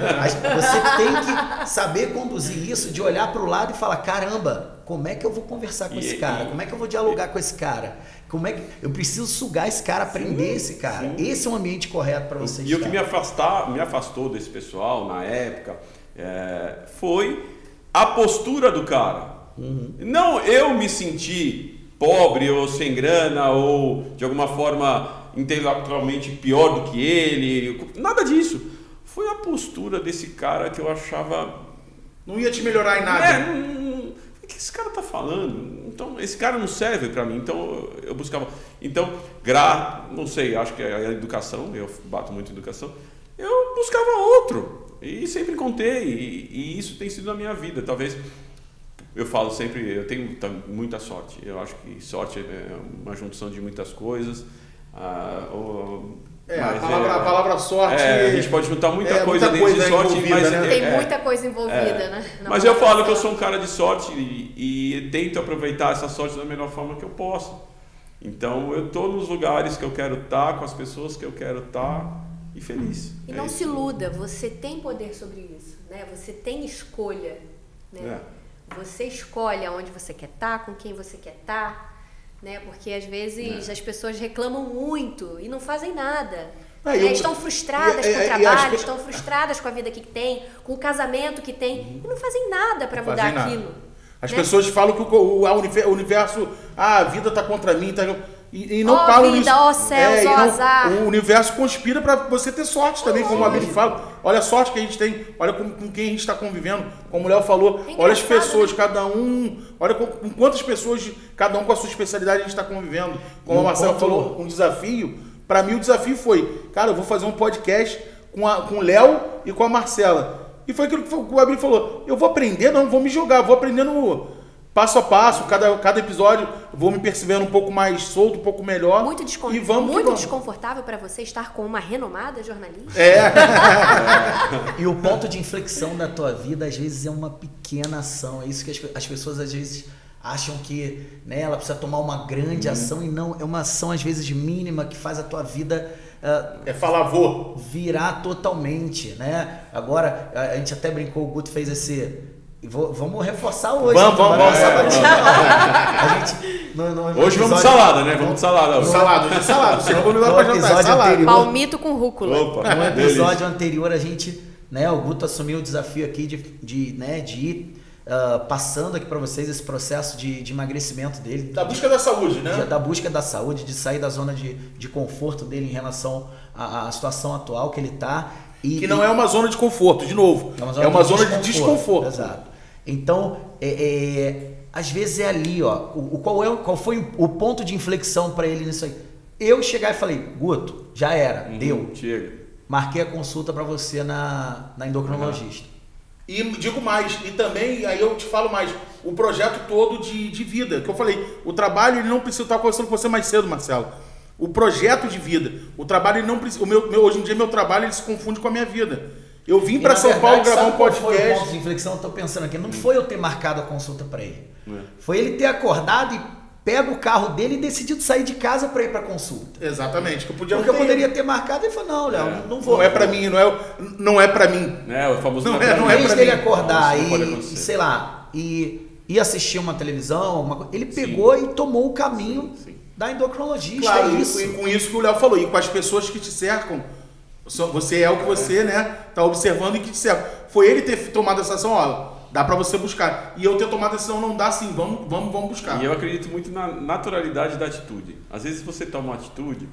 Speaker 3: Você tem que saber conduzir isso, de olhar para o lado e falar, caramba, como é que eu vou conversar com e, esse cara? E, como é que eu vou dialogar e, com esse cara? Como é que eu preciso sugar esse cara, aprender sim, esse cara? Sim. Esse é um ambiente correto para você
Speaker 4: estar. E o que me, afastar, me afastou desse pessoal na época é, foi a postura do cara. Uhum. Não eu me senti pobre ou sem grana ou de alguma forma intelectualmente pior do que ele, nada disso. Foi a postura desse cara que eu achava...
Speaker 2: Não ia te melhorar em nada.
Speaker 4: É, não, não, o que esse cara tá falando? Então, esse cara não serve para mim. Então, eu buscava... Então, gra... não sei, acho que é a educação, eu bato muito em educação, eu buscava outro. E sempre contei, e, e isso tem sido na minha vida. Talvez... Eu falo sempre, eu tenho muita sorte. Eu acho que sorte é uma junção de muitas coisas. Ah, ou,
Speaker 2: é, a palavra, é, a palavra sorte...
Speaker 4: É, a gente pode juntar muita é, coisa muita dentro coisa de sorte, mas...
Speaker 1: Né? Tem
Speaker 4: é,
Speaker 1: muita coisa envolvida,
Speaker 4: é,
Speaker 1: né?
Speaker 4: Mas eu falo que eu sou um cara de sorte e, e tento aproveitar essa sorte da melhor forma que eu posso. Então, eu estou nos lugares que eu quero estar, com as pessoas que eu quero estar e feliz.
Speaker 1: E
Speaker 4: é
Speaker 1: não
Speaker 4: isso.
Speaker 1: se iluda, você tem poder sobre isso, né? Você tem escolha, né?
Speaker 4: É.
Speaker 1: Você escolhe aonde você quer estar, com quem você quer estar, né? Porque às vezes é. as pessoas reclamam muito e não fazem nada.
Speaker 2: É,
Speaker 1: né?
Speaker 2: eu,
Speaker 1: estão frustradas
Speaker 2: e,
Speaker 1: com o
Speaker 2: e,
Speaker 1: trabalho,
Speaker 2: e
Speaker 1: estão frustradas com a vida que tem, com o casamento que tem, uhum. e não fazem nada para mudar aquilo.
Speaker 2: As
Speaker 1: né?
Speaker 2: pessoas falam que o, o, o universo, ah, a vida está contra mim, tá, e, e não
Speaker 1: ó
Speaker 2: falam
Speaker 1: vida, ó céus,
Speaker 2: é,
Speaker 1: ó
Speaker 2: não,
Speaker 1: azar.
Speaker 2: O universo conspira para você ter sorte também, oh, como a Bíblia fala. Olha a sorte que a gente tem, olha com, com quem a gente está convivendo, como o Léo falou, é olha as pessoas, né? Cada um, olha com, com quantas pessoas, cada um com a sua especialidade a gente está convivendo. Como o Marcelo falou, um desafio, para mim o desafio foi, cara, eu vou fazer um podcast com, a, com o Léo e com a Marcela. E foi aquilo que o Gabriel falou, eu vou aprender, não, vou me jogar, vou aprender no... Passo a passo, cada, cada episódio vou me percebendo um pouco mais solto, um pouco melhor.
Speaker 1: Muito, descon...
Speaker 2: e vamos
Speaker 1: Muito
Speaker 2: vamos.
Speaker 1: desconfortável para você estar com uma renomada jornalista.
Speaker 2: É.
Speaker 3: é. E o ponto de inflexão da tua vida, às vezes, é uma pequena ação. É isso que as, as pessoas, às vezes, acham que né, ela precisa tomar uma grande hum. ação e não. É uma ação, às vezes, mínima que faz a tua vida... Uh,
Speaker 2: é falar vou.
Speaker 3: Virar totalmente, né? Agora, a, a gente até brincou, o Guto fez esse... Vou, vamos reforçar hoje.
Speaker 2: Vamos, vamos, vamos.
Speaker 3: É, a gente, no, no, no
Speaker 4: hoje episódio, vamos de salada, né? Vamos de salada.
Speaker 2: No, salada, hoje de salada. Senão vou me dar pra jantar.
Speaker 3: Salada.
Speaker 1: Palmito com rúcula.
Speaker 3: Opa, no episódio anterior, a gente, né, o Guto assumiu o desafio aqui de, de, né, de ir uh, passando aqui para vocês esse processo de, de emagrecimento dele.
Speaker 2: Da busca da saúde, né?
Speaker 3: De, da busca da saúde, de sair da zona de, de conforto dele em relação à, à situação atual que ele está.
Speaker 2: E, que não e, é uma zona de conforto, de novo. É uma zona, é uma de, zona desconforto. de desconforto.
Speaker 3: Exato. Então, é, é, às vezes é ali, ó, o, o, qual, é, qual foi o ponto de inflexão para ele nisso aí? Eu chegar e falei, Guto, já era, uhum, deu.
Speaker 4: Chega.
Speaker 3: Marquei a consulta para você na, na endocrinologista.
Speaker 2: Uhum. E digo mais, e também, aí eu te falo mais, o projeto todo de, de vida, que eu falei, o trabalho, ele não precisa estar conversando com você mais cedo, Marcelo. O projeto de vida, o trabalho, ele não precisa, o meu, meu, hoje em dia meu trabalho, ele se confunde com a minha vida. Eu vim para São verdade, Paulo gravar um podcast.
Speaker 3: Foi o ponto de inflexão, eu tô pensando aqui, não hum. foi eu ter marcado a consulta para ele. É. Foi ele ter acordado e pega o carro dele e decidido sair de casa para ir para consulta.
Speaker 2: Exatamente, que eu podia
Speaker 3: Porque eu poderia ter marcado e falou: "Não, Léo, é. não vou".
Speaker 2: Não é para mim, não é, não é para mim.
Speaker 4: É, o famoso
Speaker 2: não, não é, não é para
Speaker 3: ele
Speaker 2: mim.
Speaker 3: acordar e, e sei lá, e ir assistir uma televisão, alguma coisa, ele pegou sim. e tomou o caminho sim, sim. da endocrinologista.
Speaker 2: Claro,
Speaker 3: é isso.
Speaker 2: E com isso que o Léo falou, e com as pessoas que te cercam. Você é o que você, né, tá observando e que te cerca. Foi ele ter tomado essa ação, ó, dá para você buscar. E eu ter tomado a decisão, não dá sim, vamos, vamos, vamos buscar.
Speaker 4: E eu acredito muito na naturalidade da atitude. Às vezes você toma uma atitude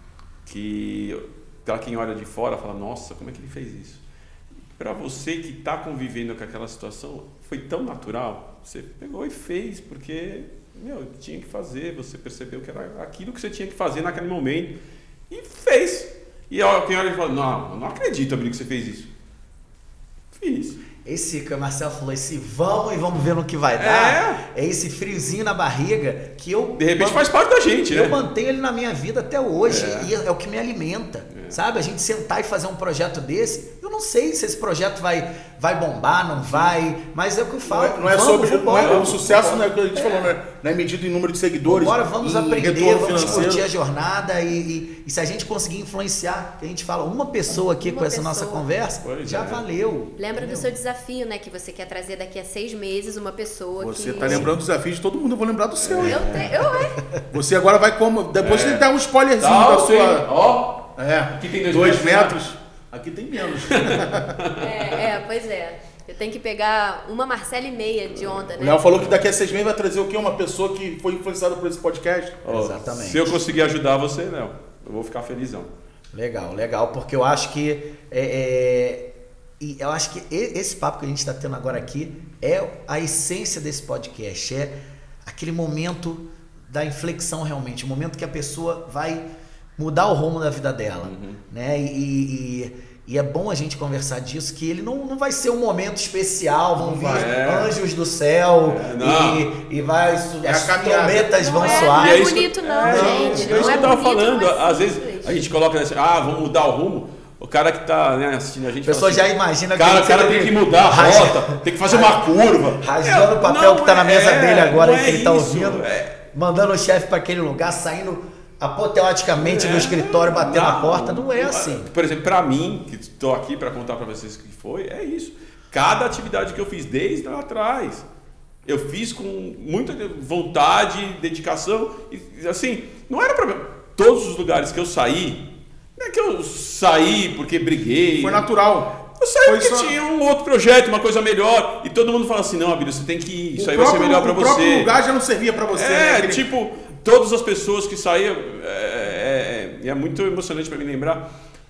Speaker 4: que, para quem olha de fora, fala, nossa, como é que ele fez isso? Para você que está convivendo com aquela situação, foi tão natural, você pegou e fez, porque, meu, tinha que fazer, você percebeu que era aquilo que você tinha que fazer naquele momento e fez. E quem olha e fala, não, eu não acredito, amigo, que você fez isso. Fiz.
Speaker 3: Esse que o Marcelo falou, esse vamos e vamos ver no que vai dar, é, é esse friozinho na barriga que eu...
Speaker 4: De repente faz parte da gente,
Speaker 3: eu
Speaker 4: né?
Speaker 3: Eu mantenho ele na minha vida até hoje é. e é o que me alimenta. É. sabe? A gente sentar e fazer um projeto desse, eu não sei se esse projeto vai, vai bombar, não vai, mas é o que eu falo.
Speaker 2: Não é, não é
Speaker 3: vamos,
Speaker 2: sobre
Speaker 3: vambora,
Speaker 2: não é, o sucesso,
Speaker 3: vambora.
Speaker 2: não é o que a gente é. falou, né? Não é medido em número de seguidores.
Speaker 3: Agora vamos
Speaker 2: em
Speaker 3: aprender,
Speaker 2: retorno
Speaker 3: vamos
Speaker 2: financeiro.
Speaker 3: curtir a jornada e, e, e se a gente conseguir influenciar, que a gente fala, uma pessoa aqui
Speaker 1: Uma
Speaker 3: com essa
Speaker 1: pessoa.
Speaker 3: nossa conversa,
Speaker 4: Pois
Speaker 3: já
Speaker 4: é.
Speaker 3: valeu.
Speaker 1: Lembra
Speaker 3: entendeu?
Speaker 1: do seu desafio, né? Que você quer trazer daqui a seis meses uma pessoa
Speaker 2: Você
Speaker 1: que...
Speaker 2: tá lembrando dos desafios de todo mundo, eu vou lembrar do seu.
Speaker 1: Eu tenho... Eu, é.
Speaker 2: Você agora vai como... Depois
Speaker 4: É.
Speaker 2: você dá um spoilerzinho
Speaker 4: Tá,
Speaker 2: da
Speaker 4: ok.
Speaker 2: sua...
Speaker 4: Ó,
Speaker 2: É,
Speaker 4: aqui tem dois,
Speaker 2: dois
Speaker 4: metros.
Speaker 2: metros. Aqui tem menos.
Speaker 1: É, é, pois é. Eu tenho que pegar uma Marcela e meia de onda,
Speaker 2: O
Speaker 1: né?
Speaker 2: Léo falou que daqui a seis meses vai trazer o quê? Uma pessoa que foi influenciada por esse podcast.
Speaker 4: Ó,
Speaker 3: Exatamente.
Speaker 4: Se eu conseguir ajudar você, Léo, eu vou ficar felizão.
Speaker 3: Legal, legal, porque eu acho que é, é, e eu acho que e- esse papo que a gente está tendo agora aqui é a essência desse podcast, é aquele momento da inflexão realmente, o momento que a pessoa vai mudar o rumo da vida dela, né? E, e, e é bom a gente conversar disso, que ele não, não vai ser um momento especial, vão vir
Speaker 2: vai,
Speaker 4: é.
Speaker 3: anjos do céu
Speaker 4: É, não.
Speaker 3: e, e vai, su-
Speaker 2: É a
Speaker 3: as
Speaker 2: caminhada.
Speaker 3: trombetas
Speaker 1: Não
Speaker 3: vão
Speaker 1: é,
Speaker 3: soar.
Speaker 1: não
Speaker 4: E
Speaker 1: é
Speaker 4: é isso que-
Speaker 1: bonito não,
Speaker 4: É,
Speaker 1: gente.
Speaker 4: é isso
Speaker 1: Não
Speaker 4: que
Speaker 1: é
Speaker 4: eu tava
Speaker 1: bonito,
Speaker 4: falando.
Speaker 1: não é
Speaker 4: Às vezes
Speaker 1: simples.
Speaker 4: a gente coloca assim, ah, vamos mudar o rumo. O cara que tá, né, assistindo a gente
Speaker 3: A pessoa
Speaker 4: fala
Speaker 3: já
Speaker 4: assim,
Speaker 3: imagina
Speaker 4: cara,
Speaker 3: que
Speaker 4: o cara tem que mudar a
Speaker 3: Rasga-
Speaker 4: rota, tem que fazer uma curva.
Speaker 3: rasgando
Speaker 4: É,
Speaker 3: o papel
Speaker 4: não
Speaker 3: que tá na
Speaker 4: é,
Speaker 3: mesa dele agora,
Speaker 4: não
Speaker 3: aí, que
Speaker 4: é
Speaker 3: ele tá
Speaker 4: isso,
Speaker 3: ouvindo,
Speaker 4: é.
Speaker 3: mandando o chefe para aquele lugar, saindo apoteoticamente no escritório, batendo na porta. Não é assim.
Speaker 4: Por exemplo, pra mim, que estou aqui para contar para vocês o que foi, é isso. Cada atividade que eu fiz desde lá atrás, eu fiz com muita vontade, dedicação. E assim, não era problema. Todos os lugares que eu saí, não é que eu saí porque briguei.
Speaker 2: Foi natural.
Speaker 4: Eu saí
Speaker 2: Foi
Speaker 4: porque
Speaker 2: só-
Speaker 4: tinha um outro projeto, uma coisa melhor. E todo mundo fala assim, não, Abílio, você tem que ir. Isso
Speaker 2: O
Speaker 4: aí vai ser
Speaker 2: próprio-
Speaker 4: melhor para
Speaker 2: O próprio
Speaker 4: você.
Speaker 2: lugar já não servia pra você, né?
Speaker 4: É,
Speaker 2: Aquele-
Speaker 4: tipo, todas as pessoas que saíam, é, é, é muito emocionante para me lembrar.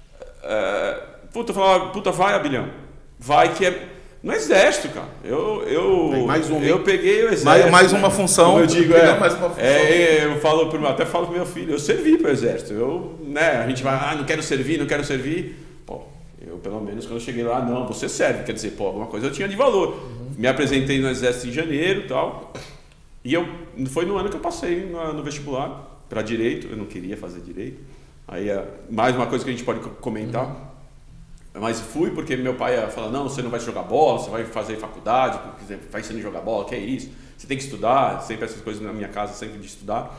Speaker 4: É, puta, eu falava, puta, vai, Abelhão. Vai que é. No exército, cara. Eu, eu,
Speaker 2: Tem mais um-
Speaker 4: eu peguei o exército.
Speaker 2: Mais- mais
Speaker 4: né?
Speaker 2: uma função.
Speaker 4: Como eu digo,
Speaker 2: Pegar
Speaker 4: é,
Speaker 2: mais uma função.
Speaker 4: é, eu falo pro, até falo pro meu filho, eu servi pro exército. Eu, né, a gente vai, ah, não quero servir, não quero servir. Pô, eu pelo menos quando eu cheguei lá, não, você serve. Quer dizer, pô, alguma coisa eu tinha de valor. Uhum. Me apresentei no exército em janeiro e tal. E eu, foi no ano que eu passei no, no vestibular para direito. Eu não queria fazer direito. Aí, é mais uma coisa que a gente pode comentar. Uhum. Mas fui porque meu pai ia falar, não, você não vai jogar bola, você vai fazer faculdade, vai sendo jogar bola, que é isso? Você tem que estudar, sempre essas coisas na minha casa, sempre de estudar.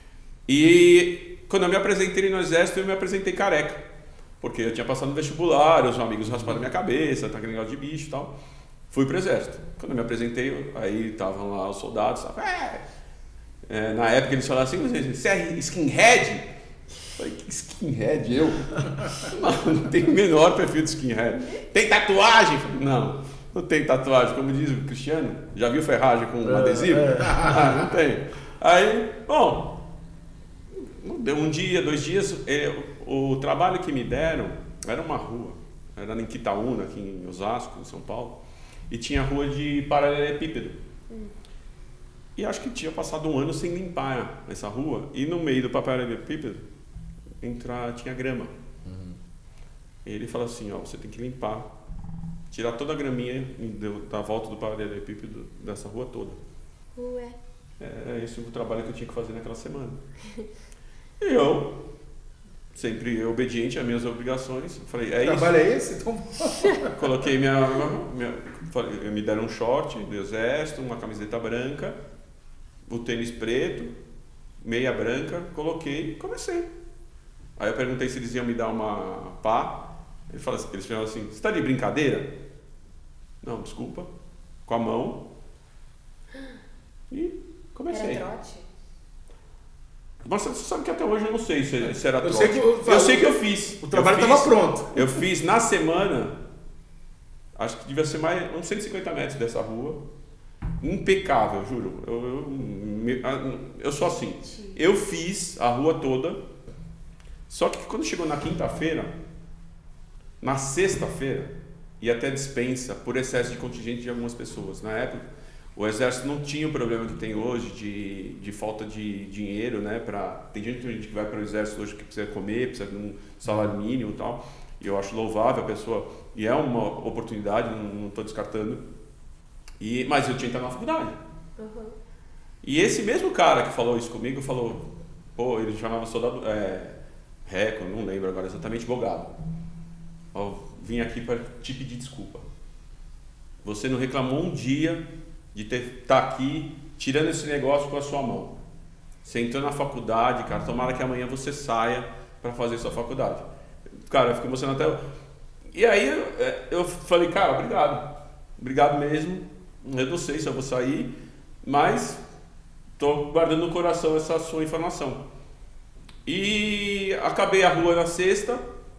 Speaker 4: E quando eu me apresentei no exército, eu me apresentei careca. Porque eu tinha passado no vestibular, os amigos rasparam minha cabeça, tá aquele negócio de bicho e tal. Fui pro exército. Quando eu me apresentei, aí estavam lá os soldados, sabe? É. É, na época eles falaram assim, você é skinhead? Eu falei, que skinhead? Eu? Não, não tenho o menor perfil de skinhead. Tem tatuagem? Falei, não, não tem tatuagem. Como diz o Cristiano, já viu ferragem com um adesivo? Ah, não tem. Aí, bom, deu um dia, dois dias, eu, o trabalho que me deram era uma rua. Era em Quitaúna, aqui em Osasco, em São Paulo. E tinha rua de paralelepípedo. Hum. E acho que tinha passado um ano sem limpar essa rua. E no meio do paralelepípedo entrar, tinha grama. Uhum. E ele falou assim, ó, você tem que limpar, tirar toda a graminha da volta do paralelepípedo dessa rua toda.
Speaker 1: Ué.
Speaker 4: É esse o trabalho que eu tinha que fazer naquela semana. E eu, sempre obediente às minhas obrigações, falei, é isso.
Speaker 2: O trabalho é esse? Então...
Speaker 4: Coloquei minha, minha... Me deram um short do exército, uma camiseta branca, o tênis preto, meia branca, coloquei e comecei. Aí eu perguntei se eles iam me dar uma pá. Eles falaram assim, eles falaram assim, você está de brincadeira? Não, desculpa. Com a mão. E comecei.
Speaker 1: Era trote?
Speaker 4: Mas você sabe que até hoje eu não sei se, se era
Speaker 2: Eu
Speaker 4: trote.
Speaker 2: sei que eu-
Speaker 4: eu sei que eu fiz.
Speaker 2: O trabalho
Speaker 4: Eu
Speaker 2: estava
Speaker 4: fiz-
Speaker 2: pronto.
Speaker 4: Eu fiz na semana, acho que devia ser mais uns cento e cinquenta metros dessa rua. Impecável, juro. Eu, eu, me- eu sou assim. Eu fiz a rua toda. Só que quando chegou na quinta-feira, na sexta-feira, ia até dispensa por excesso de contingente de algumas pessoas. Na época, o exército não tinha o problema que tem hoje de, de falta de dinheiro, né? Pra, tem gente, gente que vai para o exército hoje que precisa comer, precisa de um salário mínimo e tal. E eu acho louvável a pessoa, e é uma oportunidade, não estou descartando. E, mas eu tinha que estar na faculdade. Uhum. E esse mesmo cara que falou isso comigo falou, pô, ele chamava soldado, é, Record, não lembro agora exatamente, advogado. Ó, vim aqui para te pedir desculpa. Você não reclamou um dia de ter tá aqui tirando esse negócio com a sua mão. Você entrou na faculdade, cara, tomara que amanhã você saia para fazer sua faculdade. Cara, eu fiquei emocionado até... E aí eu falei, cara, obrigado. Obrigado mesmo. Eu não sei se eu vou sair, mas tô guardando no coração essa sua informação. E acabei a rua na sexta.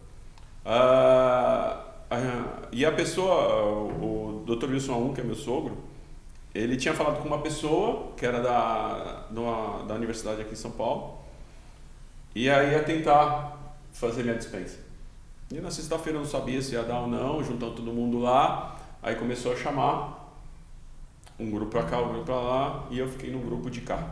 Speaker 4: Uh, uh, e a pessoa, o doutor Wilson Aum, que é meu sogro, ele tinha falado com uma pessoa que era da, numa, da universidade aqui em São Paulo, e aí ia tentar fazer minha dispensa. E na sexta-feira eu não sabia se ia dar ou não, juntando todo mundo lá, aí começou a chamar um grupo pra cá, um grupo pra lá, e eu fiquei num grupo de cá.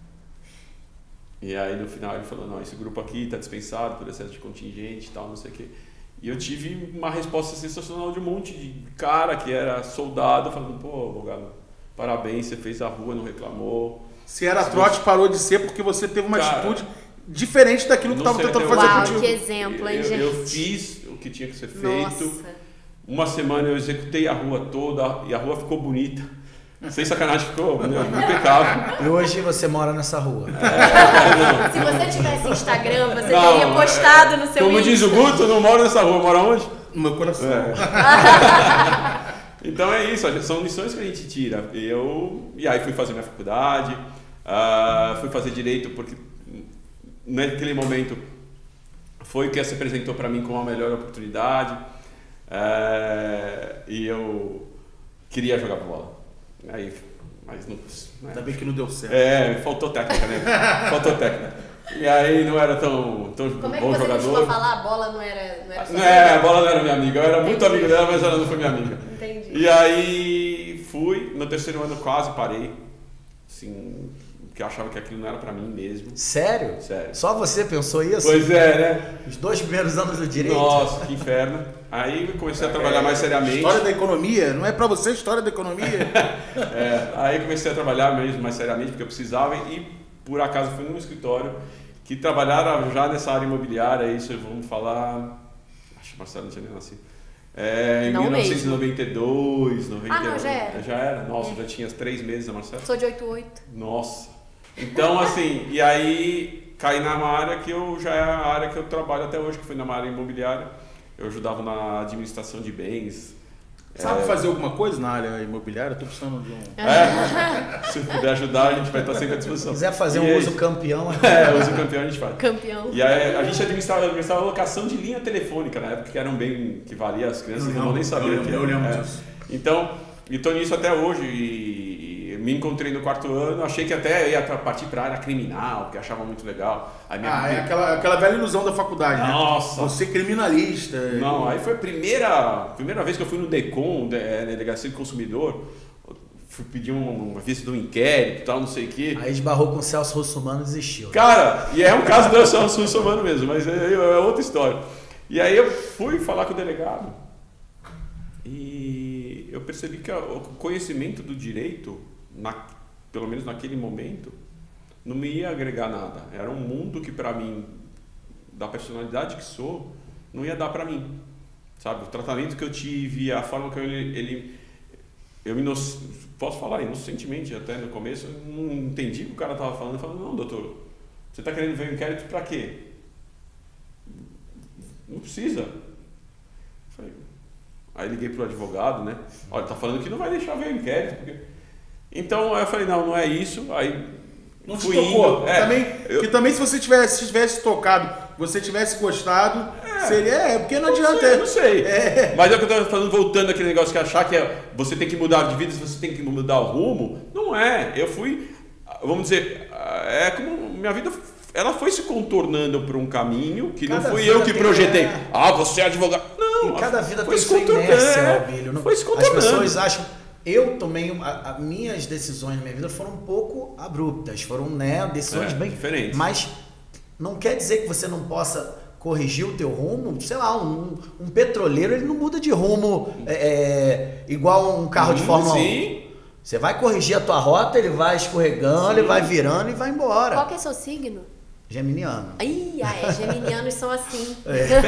Speaker 4: E aí no final ele falou, não, esse grupo aqui tá dispensado por excesso de contingente e tal, não sei o quê. E eu tive uma resposta sensacional de um monte de cara que era soldado, falando, pô, advogado, parabéns, você fez a rua, não reclamou.
Speaker 2: Se era se trote, você... parou de ser porque você teve uma cara, atitude diferente daquilo que estava tentando fazer
Speaker 1: Uau,
Speaker 2: contigo.
Speaker 1: Que exemplo, hein,
Speaker 4: eu,
Speaker 1: gente?
Speaker 4: Eu fiz o que tinha que ser feito.
Speaker 1: Nossa.
Speaker 4: Uma semana eu executei a rua toda e a rua ficou bonita. Sem sacanagem, ficou impecável.
Speaker 3: E hoje você mora nessa rua.
Speaker 1: É, Se você tivesse Instagram, você não, teria postado no seu
Speaker 4: Como
Speaker 1: Insta.
Speaker 4: diz o Guto, eu não moro nessa rua, mora onde?
Speaker 2: No meu coração. É.
Speaker 4: Então é isso, são lições que a gente tira. Eu, e aí fui fazer minha faculdade, uh, fui fazer direito porque naquele momento foi o que se apresentou para mim como a melhor oportunidade. Uh, e eu queria jogar bola. Aí, mas não,
Speaker 2: né? Ainda bem que não deu certo.
Speaker 4: É, faltou técnica, né? Faltou técnica. E aí não era tão, tão
Speaker 1: Como é que
Speaker 4: bom
Speaker 1: você
Speaker 4: jogador.
Speaker 1: costuma falar? A bola não era não era
Speaker 4: Não é, a bola não era minha amiga. Eu era
Speaker 1: Entendi.
Speaker 4: muito amigo dela, mas ela não foi minha amiga.
Speaker 1: Entendi.
Speaker 4: E aí fui, no terceiro ano quase parei. Assim, porque eu achava que aquilo não era pra mim mesmo.
Speaker 3: Sério?
Speaker 4: Sério.
Speaker 3: Só você pensou isso?
Speaker 4: Pois é, né?
Speaker 3: Os dois primeiros anos do direito?
Speaker 4: Nossa, que inferno. Aí comecei a trabalhar mais seriamente.
Speaker 2: História da economia? Não é pra você história da economia?
Speaker 4: É, aí comecei a trabalhar mesmo mais seriamente, porque eu precisava, e por acaso fui num escritório que trabalhava já nessa área imobiliária, isso vamos falar... Acho que o Marcelo não tinha nem nascido. É, em
Speaker 1: não
Speaker 4: mil novecentos e noventa e dois, noventa e um.
Speaker 1: Ah, não, já era?
Speaker 4: Já era? Nossa, é. Já tinha três meses, a Marcelo.
Speaker 1: Sou de oitenta e oito.
Speaker 4: Nossa. Então, assim, e aí caí na área que eu já é a área que eu trabalho até hoje, que foi na área imobiliária. Eu ajudava na administração de bens.
Speaker 2: Sabe
Speaker 4: é...
Speaker 2: fazer alguma coisa na área imobiliária? Estou precisando de um...
Speaker 4: É, se puder ajudar, a gente vai estar sempre à disposição.
Speaker 3: Se quiser fazer
Speaker 4: e
Speaker 3: um
Speaker 4: aí...
Speaker 3: uso campeão...
Speaker 4: É, uso campeão a gente faz.
Speaker 1: Campeão.
Speaker 4: E aí a gente administrava, administrava a locação de linha telefônica, na época que era um bem que valia, as crianças não vão nem saber.
Speaker 2: Eu, eu lembro
Speaker 4: é.
Speaker 2: disso.
Speaker 4: Então, estou nisso até hoje e, e me encontrei no quarto ano, achei que até ia partir para a área criminal, que achava muito legal. Aí minha
Speaker 2: ah,
Speaker 4: minha...
Speaker 2: é aquela, aquela velha ilusão da faculdade, né?
Speaker 4: Nossa!
Speaker 2: Você criminalista.
Speaker 4: Não, aí foi a primeira, primeira vez que eu fui no DECOM, Delegacia do Consumidor, fui pedir uma vista do inquérito e tal, não sei o quê.
Speaker 3: Aí esbarrou com o Celso Russomano e desistiu.
Speaker 4: Cara, e é um caso do Celso Russomano mesmo, mas é, é outra história. E aí eu fui falar com o delegado e eu percebi que o conhecimento do direito, na, pelo menos naquele momento, não me ia agregar nada. Era um mundo que para mim, da personalidade que sou, não ia dar para mim. Sabe, o tratamento que eu tive, a forma que eu, ele... Eu me inoc... posso falar inocentemente, até no começo, eu não entendi o que o cara estava falando. Eu falei, não, doutor, você está querendo ver o inquérito para quê? Não precisa. Falei, aí liguei pro advogado, né? Olha, tá falando que não vai deixar ver o inquérito. Porque... Então eu falei, não, não é isso. Aí
Speaker 2: não te tocou.
Speaker 4: Indo, é,
Speaker 2: também,
Speaker 4: eu...
Speaker 2: que também se você tivesse, se tivesse tocado, você tivesse gostado,
Speaker 4: é,
Speaker 2: seria, é, porque não, não adianta.
Speaker 4: Sei, não sei.
Speaker 2: É.
Speaker 4: Mas é o que eu estava falando, voltando àquele negócio que achar que é, você tem que mudar de vida, você tem que mudar o rumo. Não é. Eu fui, vamos dizer, é como minha vida, ela foi se contornando por um caminho que cada não fui eu que projetei. É. Ah, você é advogado. Não,
Speaker 3: e cada vida
Speaker 4: foi
Speaker 3: tem sua inércia, Albílio.
Speaker 4: Não, foi se contornando.
Speaker 3: As pessoas acham... Eu tomei, a, a, minhas decisões na minha vida foram um pouco abruptas, foram, né, decisões
Speaker 4: é,
Speaker 3: bem
Speaker 4: diferentes.
Speaker 3: Mas não quer dizer que você não possa corrigir o teu rumo. Sei lá, um, um petroleiro, ele não muda de rumo é, é, igual um carro hum, de Fórmula
Speaker 4: sim.
Speaker 3: um. Você vai corrigir a tua rota, ele vai escorregando, sim. ele vai virando e vai embora.
Speaker 1: Qual que é seu signo?
Speaker 3: Geminiano.
Speaker 1: Ih, ah, é, geminianos são assim.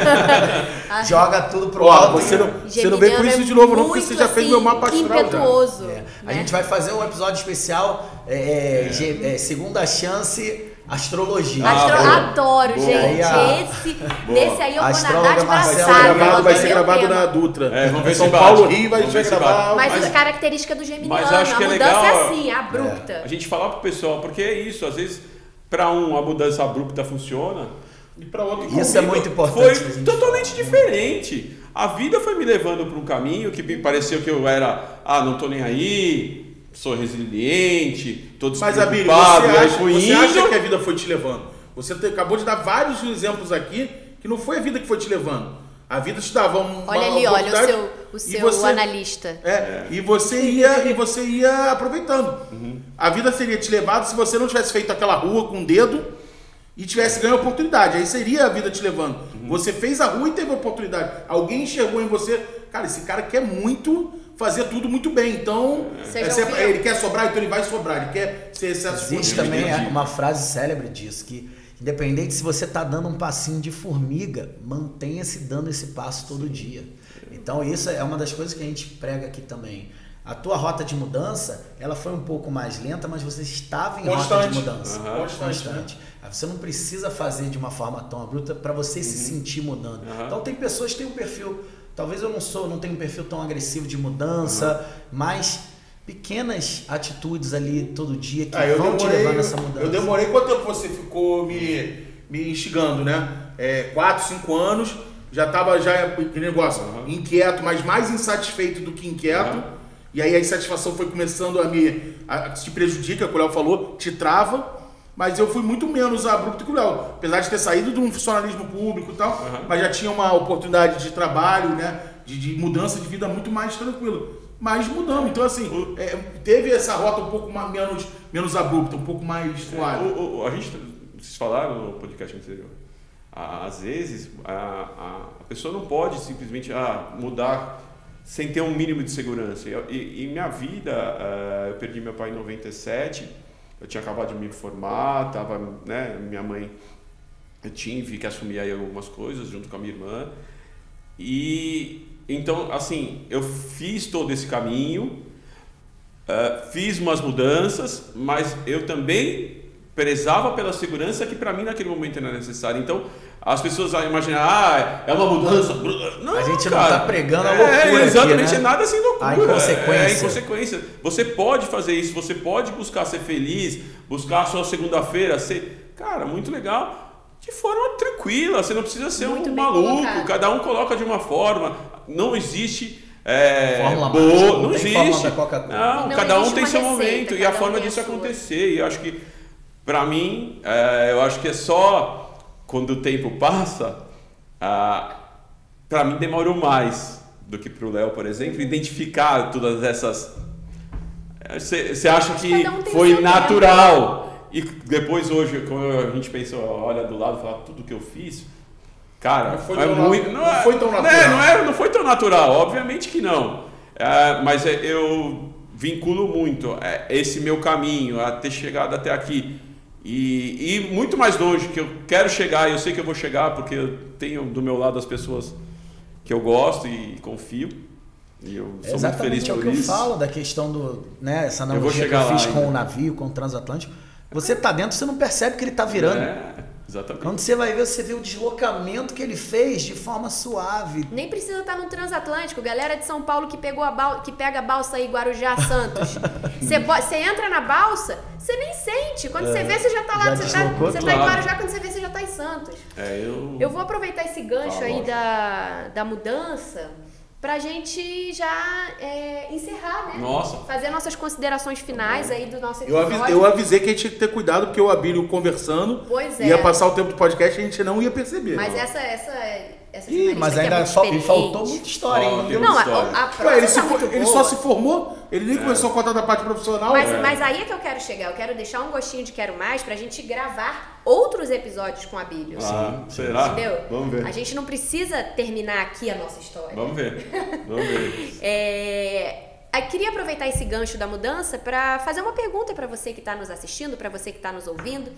Speaker 3: É. Joga tudo pro
Speaker 2: Ó,
Speaker 3: alto.
Speaker 2: você não, você não vem com isso de novo, não, porque você já
Speaker 1: assim,
Speaker 2: fez meu mapa astral.
Speaker 1: impetuoso.
Speaker 3: É.
Speaker 1: Né?
Speaker 3: A gente vai fazer um episódio especial, é, é. Ge- é, segunda chance, astrologia.
Speaker 4: Ah,
Speaker 1: Astro...
Speaker 4: boa.
Speaker 1: Adoro,
Speaker 4: Boa.
Speaker 1: gente.
Speaker 3: Aí, a-
Speaker 1: Esse,
Speaker 4: Boa.
Speaker 1: nesse aí eu vou
Speaker 3: Astróloga
Speaker 1: nadar de
Speaker 2: Vai ser
Speaker 3: Marcela,
Speaker 1: braçada.
Speaker 2: gravado,
Speaker 1: vou
Speaker 2: vai
Speaker 1: ver
Speaker 2: ser
Speaker 1: o
Speaker 2: gravado
Speaker 1: tema.
Speaker 2: na Dutra.
Speaker 4: É, vamos ver
Speaker 2: São
Speaker 4: se
Speaker 2: Paulo,
Speaker 4: bate.
Speaker 2: Rio, vai
Speaker 4: Vamos ver
Speaker 2: ser
Speaker 4: se
Speaker 2: gravar.
Speaker 1: Mas,
Speaker 4: Mas-
Speaker 1: a característica do geminiano,
Speaker 4: mas acho que
Speaker 1: a
Speaker 4: é
Speaker 1: mudança
Speaker 4: legal,
Speaker 1: é assim, abrupta.
Speaker 4: A gente falar pro pessoal, porque é isso, às vezes, para um, a mudança abrupta funciona.
Speaker 2: E pra outro,
Speaker 3: Isso é
Speaker 4: Comigo
Speaker 3: muito importante.
Speaker 4: Foi
Speaker 3: pra gente
Speaker 4: totalmente
Speaker 3: falar.
Speaker 4: diferente. A vida foi me levando para um caminho que me pareceu que eu era, ah, não tô nem aí, sou resiliente, tô
Speaker 2: Mas, Abílio,
Speaker 4: despreocupado,
Speaker 2: você,
Speaker 4: e aí
Speaker 2: acha,
Speaker 4: fui
Speaker 2: você
Speaker 4: indo.
Speaker 2: acha que a vida foi te levando? Você te- acabou de dar vários exemplos aqui que não foi a vida que foi te levando. A vida te dava um, uma
Speaker 1: Olha ali, olha o
Speaker 2: oportunidade
Speaker 1: seu, o
Speaker 2: e
Speaker 1: seu
Speaker 2: você-
Speaker 1: analista.
Speaker 2: É, e você ia e você ia aproveitando. A vida seria te levado se você não tivesse feito aquela rua com o dedo e tivesse ganho a oportunidade. Aí seria a vida te levando. Você fez a rua e teve a oportunidade. Alguém enxergou em você, cara, esse cara quer muito fazer tudo muito bem. Então,
Speaker 1: Você
Speaker 2: é,
Speaker 1: já
Speaker 2: se-
Speaker 1: ouviu?
Speaker 2: ele quer sobrar, então ele vai sobrar. Ele quer ser excesso.
Speaker 3: Existe
Speaker 2: de
Speaker 3: também
Speaker 2: energia.
Speaker 3: uma frase célebre disso, que independente se você está dando um passinho de formiga, mantenha-se dando esse passo todo dia. Então isso é uma das coisas que a gente prega aqui também. A tua rota de mudança, ela foi um pouco mais lenta, mas você estava em rota
Speaker 2: Constante.
Speaker 3: de mudança.
Speaker 2: Aham. Constante,
Speaker 3: Aí Você não precisa fazer de uma forma tão abrupta para você se sentir mudando.
Speaker 4: Uhum.
Speaker 3: Então tem pessoas que têm um perfil, talvez eu não sou, não tenho um perfil tão agressivo de mudança, mas pequenas atitudes ali todo dia que
Speaker 2: Ah, eu
Speaker 3: vão te
Speaker 2: demorei,
Speaker 3: levar nessa mudança.
Speaker 2: eu demorei quanto tempo você ficou me, me instigando, né? É, quatro, cinco anos, já tava já que negócio,
Speaker 4: Uhum.
Speaker 2: inquieto, mas mais insatisfeito do que inquieto.
Speaker 4: Uhum.
Speaker 2: E aí a insatisfação foi começando a me a, a te prejudica, que o Léo falou, te trava. Mas eu fui muito menos abrupto que o Léo, apesar de ter saído de um funcionalismo público e tal,
Speaker 4: Uhum.
Speaker 2: mas já tinha uma oportunidade de trabalho, né? De, de mudança de vida muito mais tranquila. Mas mudamos. Então, assim, é, teve essa rota um pouco mais, menos, menos abrupta, um pouco mais suave.
Speaker 4: É, o, o, a gente, vocês falaram no podcast anterior, às vezes a, a, a pessoa não pode simplesmente ah, mudar sem ter um mínimo de segurança. E, e minha vida, uh, eu perdi meu pai em noventa e sete, eu tinha acabado de me formar, tava, né, minha mãe, eu tive que assumir aí algumas coisas junto com a minha irmã. E então, assim, eu fiz todo esse caminho, uh, fiz umas mudanças, mas eu também prezava pela segurança que para mim naquele momento era necessária. Então, as pessoas imaginam, ah, é uma mudança. Não,
Speaker 3: A gente não
Speaker 4: cara.
Speaker 3: tá pregando a
Speaker 4: É,
Speaker 3: loucura
Speaker 4: exatamente,
Speaker 3: aqui, né?
Speaker 4: nada sem loucura.
Speaker 3: A inconsequência.
Speaker 4: É, é inconsequência. Você pode fazer isso, você pode buscar ser feliz, buscar a sua segunda-feira ser, cara, muito legal. De forma tranquila, você não precisa ser
Speaker 1: Muito
Speaker 4: um
Speaker 1: bem
Speaker 4: maluco,
Speaker 1: colocado.
Speaker 4: cada um coloca de uma forma, não existe é,
Speaker 3: Fórmula
Speaker 4: boa,
Speaker 3: mágica,
Speaker 4: não,
Speaker 3: não tem
Speaker 4: existe.
Speaker 3: fórmula da Coca-Cola.
Speaker 4: Não,
Speaker 1: Não
Speaker 4: cada um
Speaker 1: existe
Speaker 4: tem
Speaker 1: uma
Speaker 4: seu
Speaker 1: receita,
Speaker 4: momento e a
Speaker 1: cada um
Speaker 4: forma
Speaker 1: tem a
Speaker 4: disso
Speaker 1: sua.
Speaker 4: acontecer. E eu acho que, pra mim, é, eu acho que é só quando o tempo passa, ah, pra mim demorou mais do que pro Léo, por exemplo, identificar todas essas. Você acha que
Speaker 1: Cada um tem
Speaker 4: foi
Speaker 1: seu
Speaker 4: natural? E depois hoje, quando a gente pensa, olha do lado e fala tudo que eu fiz, cara,
Speaker 2: Não foi
Speaker 4: é
Speaker 2: tão
Speaker 4: muito,
Speaker 2: na-
Speaker 4: não,
Speaker 2: não
Speaker 4: é-
Speaker 2: foi tão
Speaker 4: né,
Speaker 2: natural.
Speaker 4: não, é, não foi tão natural, obviamente que não. É, mas é, eu vinculo muito é, esse meu caminho a ter chegado até aqui e, e muito mais longe que eu quero chegar. Eu sei que eu vou chegar porque eu tenho do meu lado as pessoas que eu gosto e confio. E eu
Speaker 3: É
Speaker 4: sou muito feliz
Speaker 3: exatamente é o
Speaker 4: por
Speaker 3: que eu
Speaker 4: isso.
Speaker 3: falo da questão do, né, essa
Speaker 4: vou
Speaker 3: analogia que
Speaker 4: chegar
Speaker 3: eu fiz
Speaker 4: lá
Speaker 3: com
Speaker 4: ainda.
Speaker 3: o navio, com o transatlântico. Você tá dentro, você não percebe que ele tá virando.
Speaker 4: É, exatamente.
Speaker 3: Quando você vai ver, você vê o deslocamento que ele fez de forma suave.
Speaker 1: Nem precisa estar no transatlântico. Galera de São Paulo que, pegou a bal... que pega a balsa aí, Guarujá, Santos. Você, po- você entra na balsa, você nem sente. Quando você vê, você já tá lá.
Speaker 3: já
Speaker 1: você tá,
Speaker 3: deslocou
Speaker 1: você
Speaker 3: do
Speaker 1: tá em
Speaker 4: lado.
Speaker 1: Guarujá, quando você vê, você já tá em Santos.
Speaker 4: É, eu...
Speaker 1: Eu vou aproveitar esse gancho
Speaker 4: Tá,
Speaker 1: aí
Speaker 4: lógico.
Speaker 1: da, da mudança pra gente já é, encerrar, né?
Speaker 4: Nossa.
Speaker 1: Fazer nossas considerações finais aí do nosso
Speaker 2: Eu
Speaker 1: episódio.
Speaker 2: avisei, eu avisei que a gente tinha que ter cuidado, porque o Abílio conversando
Speaker 1: Pois é.
Speaker 2: ia passar o tempo do podcast e a gente não ia perceber.
Speaker 1: Mas essa, essa, essa
Speaker 3: Ih,
Speaker 1: jornalista
Speaker 3: mas
Speaker 1: que é
Speaker 3: ainda
Speaker 1: muito
Speaker 3: fal- e
Speaker 1: experiente.
Speaker 3: faltou muita história, hein?
Speaker 4: Ó,
Speaker 3: Não
Speaker 4: tem
Speaker 3: deu-
Speaker 1: Não, a,
Speaker 4: história.
Speaker 1: a prova
Speaker 2: Ué, ele,
Speaker 1: tá
Speaker 2: se for-
Speaker 1: muito
Speaker 2: ele
Speaker 1: boa.
Speaker 2: só se formou, ele nem começou a contar da parte profissional.
Speaker 1: Mas,
Speaker 2: É.
Speaker 1: mas aí é que eu quero chegar. Eu quero deixar um gostinho de Quero Mais pra gente gravar outros episódios com a Bíblia.
Speaker 4: Ah, será?
Speaker 1: Entendeu?
Speaker 4: Vamos ver.
Speaker 1: A gente não precisa terminar aqui a nossa história.
Speaker 4: Vamos ver. Vamos ver.
Speaker 1: É, eu queria aproveitar esse gancho da mudança para fazer uma pergunta para você que está nos assistindo, para você que está nos ouvindo.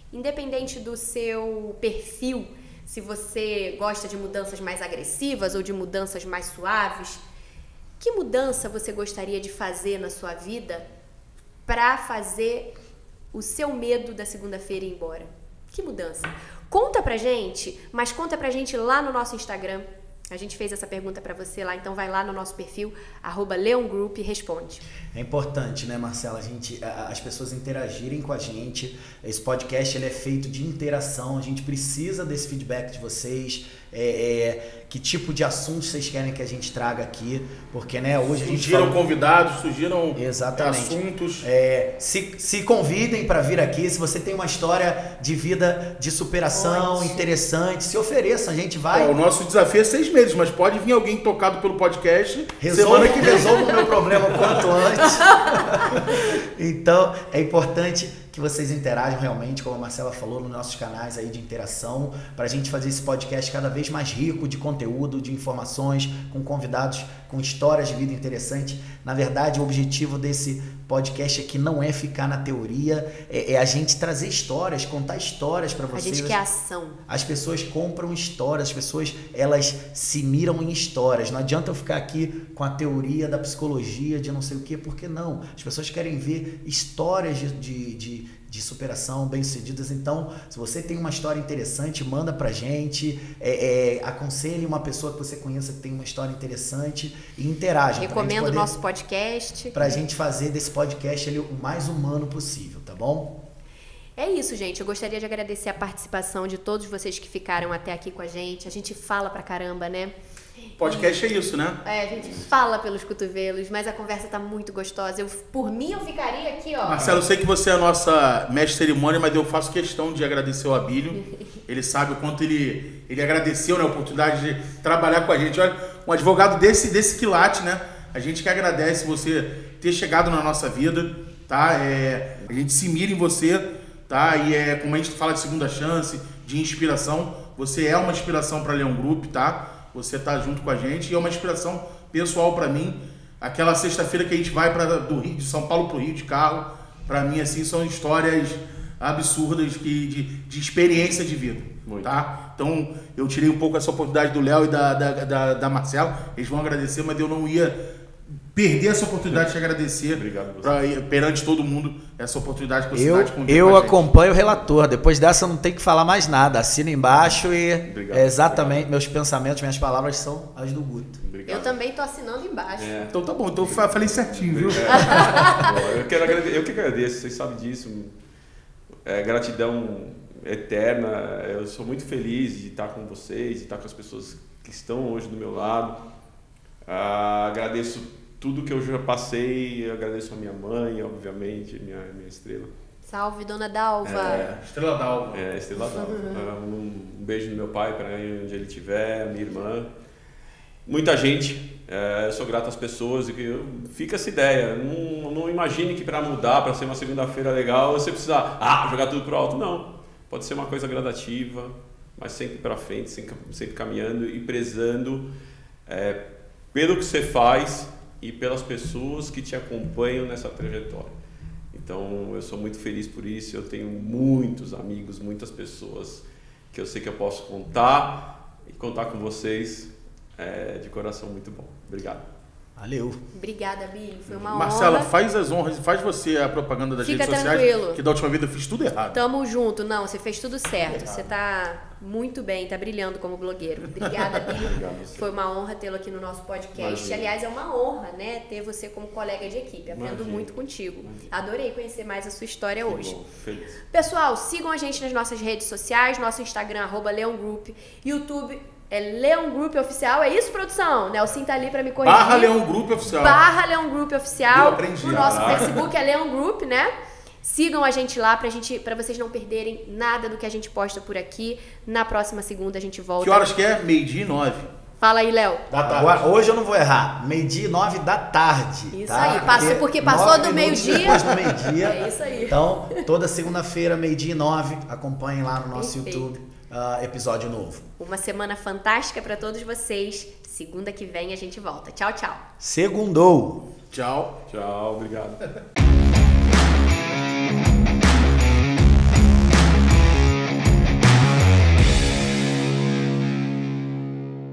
Speaker 1: independente do seu perfil, se você gosta de mudanças mais agressivas ou de mudanças mais suaves, que mudança você gostaria de fazer na sua vida para fazer o seu medo da segunda-feira ir embora? Que mudança? Conta pra gente, mas conta pra gente lá no nosso Instagram. A gente fez essa pergunta pra você lá, então vai lá no nosso perfil, arroba leongroup e responde.
Speaker 3: É importante, né, Marcela, a gente, as pessoas interagirem com a gente. Esse podcast ele é feito de interação, a gente precisa desse feedback de vocês. É, é, que tipo de assuntos vocês querem que a gente traga aqui, porque né, hoje a gente
Speaker 2: surgiram
Speaker 3: fala...
Speaker 2: convidados, surgiram
Speaker 3: Exatamente.
Speaker 2: assuntos.
Speaker 3: É, se, se convidem para vir aqui, se você tem uma história de vida de superação
Speaker 1: Pode.
Speaker 3: interessante, se ofereça, a gente vai...
Speaker 2: É, o nosso desafio é seis meses, mas pode vir alguém tocado pelo podcast.
Speaker 3: Resolva
Speaker 2: semana
Speaker 3: que resolva o meu problema quanto antes. Então, é importante que vocês interajam realmente, como a Marcela falou, nos nossos canais aí de interação, para a gente fazer esse podcast cada vez mais rico de conteúdo, de informações, com convidados, com histórias de vida interessantes. Na verdade, o objetivo desse podcast aqui não é ficar na teoria, é, é a gente trazer histórias, contar histórias para vocês.
Speaker 1: A gente quer ação.
Speaker 3: As pessoas compram histórias, as pessoas elas se miram em histórias. Não adianta eu ficar aqui com a teoria da psicologia, de não sei o quê, porque não. As pessoas querem ver histórias de, de, de, de superação bem-sucedidas. Então, se você tem uma história interessante, manda pra gente, é, é, aconselhe uma pessoa que você conheça que tem uma história interessante e interaja.
Speaker 1: Recomendo o nosso podcast.
Speaker 3: Pra gente fazer desse podcast ele, o mais humano possível, tá bom?
Speaker 1: É isso, gente. Eu gostaria de agradecer a participação de todos vocês que ficaram até aqui com a gente. A gente fala pra caramba, né?
Speaker 2: Podcast é isso, né?
Speaker 1: É, a gente fala pelos cotovelos, mas a conversa tá muito gostosa. Eu, por mim, eu ficaria aqui, ó.
Speaker 2: Marcelo, eu sei que você é a nossa mestre de cerimônia, mas eu faço questão de agradecer o Abílio. Ele sabe o quanto ele, ele agradeceu, né, a oportunidade de trabalhar com a gente. Olha, um advogado desse, desse quilate, né? A gente que agradece você ter chegado na nossa vida, tá? É, a gente se mira em você, tá? E é, como a gente fala de segunda chance, de inspiração, você é uma inspiração para Leão Group, tá? Você tá junto com a gente e é uma inspiração pessoal para mim. Aquela sexta-feira que a gente vai para do Rio, de São Paulo pro Rio de carro, para mim assim são histórias absurdas que, de, de experiência de vida, muito. Tá? Então eu tirei um pouco essa oportunidade do Léo e da, da, da, da Marcela, eles vão agradecer, mas eu não ia perder essa oportunidade de agradecer pra, perante todo mundo essa oportunidade que você
Speaker 3: eu,
Speaker 2: dá de convidar.
Speaker 3: Eu acompanho o relator, depois dessa eu não tenho que falar mais nada, assina embaixo e obrigado, é exatamente, obrigado. Meus pensamentos, minhas palavras são as do Guto.
Speaker 1: Obrigado. Eu também tô assinando embaixo.
Speaker 2: É. Então tá bom, então eu falei certinho, viu?
Speaker 4: É. eu, quero agradecer, eu que agradeço, vocês sabem disso, é, gratidão eterna, eu sou muito feliz de estar com vocês, de estar com as pessoas que estão hoje do meu lado, ah, agradeço tudo que eu já passei, eu agradeço a minha mãe, obviamente, minha, minha estrela.
Speaker 1: Salve, dona Dalva.
Speaker 2: É, Estrela Dalva.
Speaker 4: É, Estrela Dalva. Um, um beijo no meu pai, para onde ele estiver, minha irmã. Muita gente, é, eu sou grato às pessoas, e que eu, fica essa ideia, não, não imagine que para mudar, para ser uma segunda-feira legal, você precisa ah, jogar tudo pro alto. Não, pode ser uma coisa gradativa, mas sempre para frente, sempre, sempre caminhando e prezando é, pelo que você faz e pelas pessoas que te acompanham nessa trajetória. Então, eu sou muito feliz por isso, eu tenho muitos amigos, muitas pessoas que eu sei que eu posso contar e contar com vocês é de coração muito bom. Obrigado.
Speaker 3: Valeu.
Speaker 1: Obrigada, Billy. Foi uma
Speaker 2: Marcela,
Speaker 1: honra.
Speaker 2: faz as honras, faz você a propaganda das
Speaker 1: Fica
Speaker 2: redes
Speaker 1: tranquilo.
Speaker 2: sociais, que da última vez eu fiz tudo errado.
Speaker 1: Tamo junto. Não, você fez tudo certo. Você tá muito bem, tá brilhando como blogueiro. Obrigada, Billy.
Speaker 4: Obrigado,
Speaker 1: Foi uma honra tê-lo aqui no nosso podcast.
Speaker 4: Imagina.
Speaker 1: Aliás, é uma honra, né, ter você como colega de equipe. Aprendo
Speaker 4: Imagina.
Speaker 1: muito contigo.
Speaker 4: Imagina.
Speaker 1: Adorei conhecer mais a sua história
Speaker 4: Que
Speaker 1: hoje.
Speaker 4: bom, feliz.
Speaker 1: Pessoal, sigam a gente nas nossas redes sociais, nosso Instagram, arroba Leão Group, YouTube é Leão Group Oficial, é isso, produção? Nelson tá ali pra me corrigir.
Speaker 2: Barra Leão Group Oficial.
Speaker 1: Barra Leão Group Oficial.
Speaker 2: Eu aprendi.
Speaker 1: O nosso
Speaker 2: Ah.
Speaker 1: Facebook é Leão Group, né? Sigam a gente lá pra, gente, pra vocês não perderem nada do que a gente posta por aqui. Na próxima segunda a gente volta.
Speaker 2: Que horas que é? Meio-dia e nove.
Speaker 1: Fala aí, Léo.
Speaker 2: Da tarde.
Speaker 3: Agora, hoje eu não vou errar, meio-dia e nove da tarde.
Speaker 1: Isso
Speaker 3: tá?
Speaker 1: aí, passou- porque passou
Speaker 3: nove
Speaker 1: do
Speaker 3: minutos
Speaker 1: meio-dia.
Speaker 3: Depois do meio-dia.
Speaker 1: É isso aí.
Speaker 3: Então, toda segunda-feira, meio-dia e nove, acompanhem lá no nosso
Speaker 1: Perfeito.
Speaker 3: YouTube, uh, episódio novo.
Speaker 1: Uma semana fantástica pra todos vocês. Segunda que vem a gente volta. Tchau, tchau.
Speaker 3: Segundou!
Speaker 2: Tchau.
Speaker 4: Tchau, obrigado.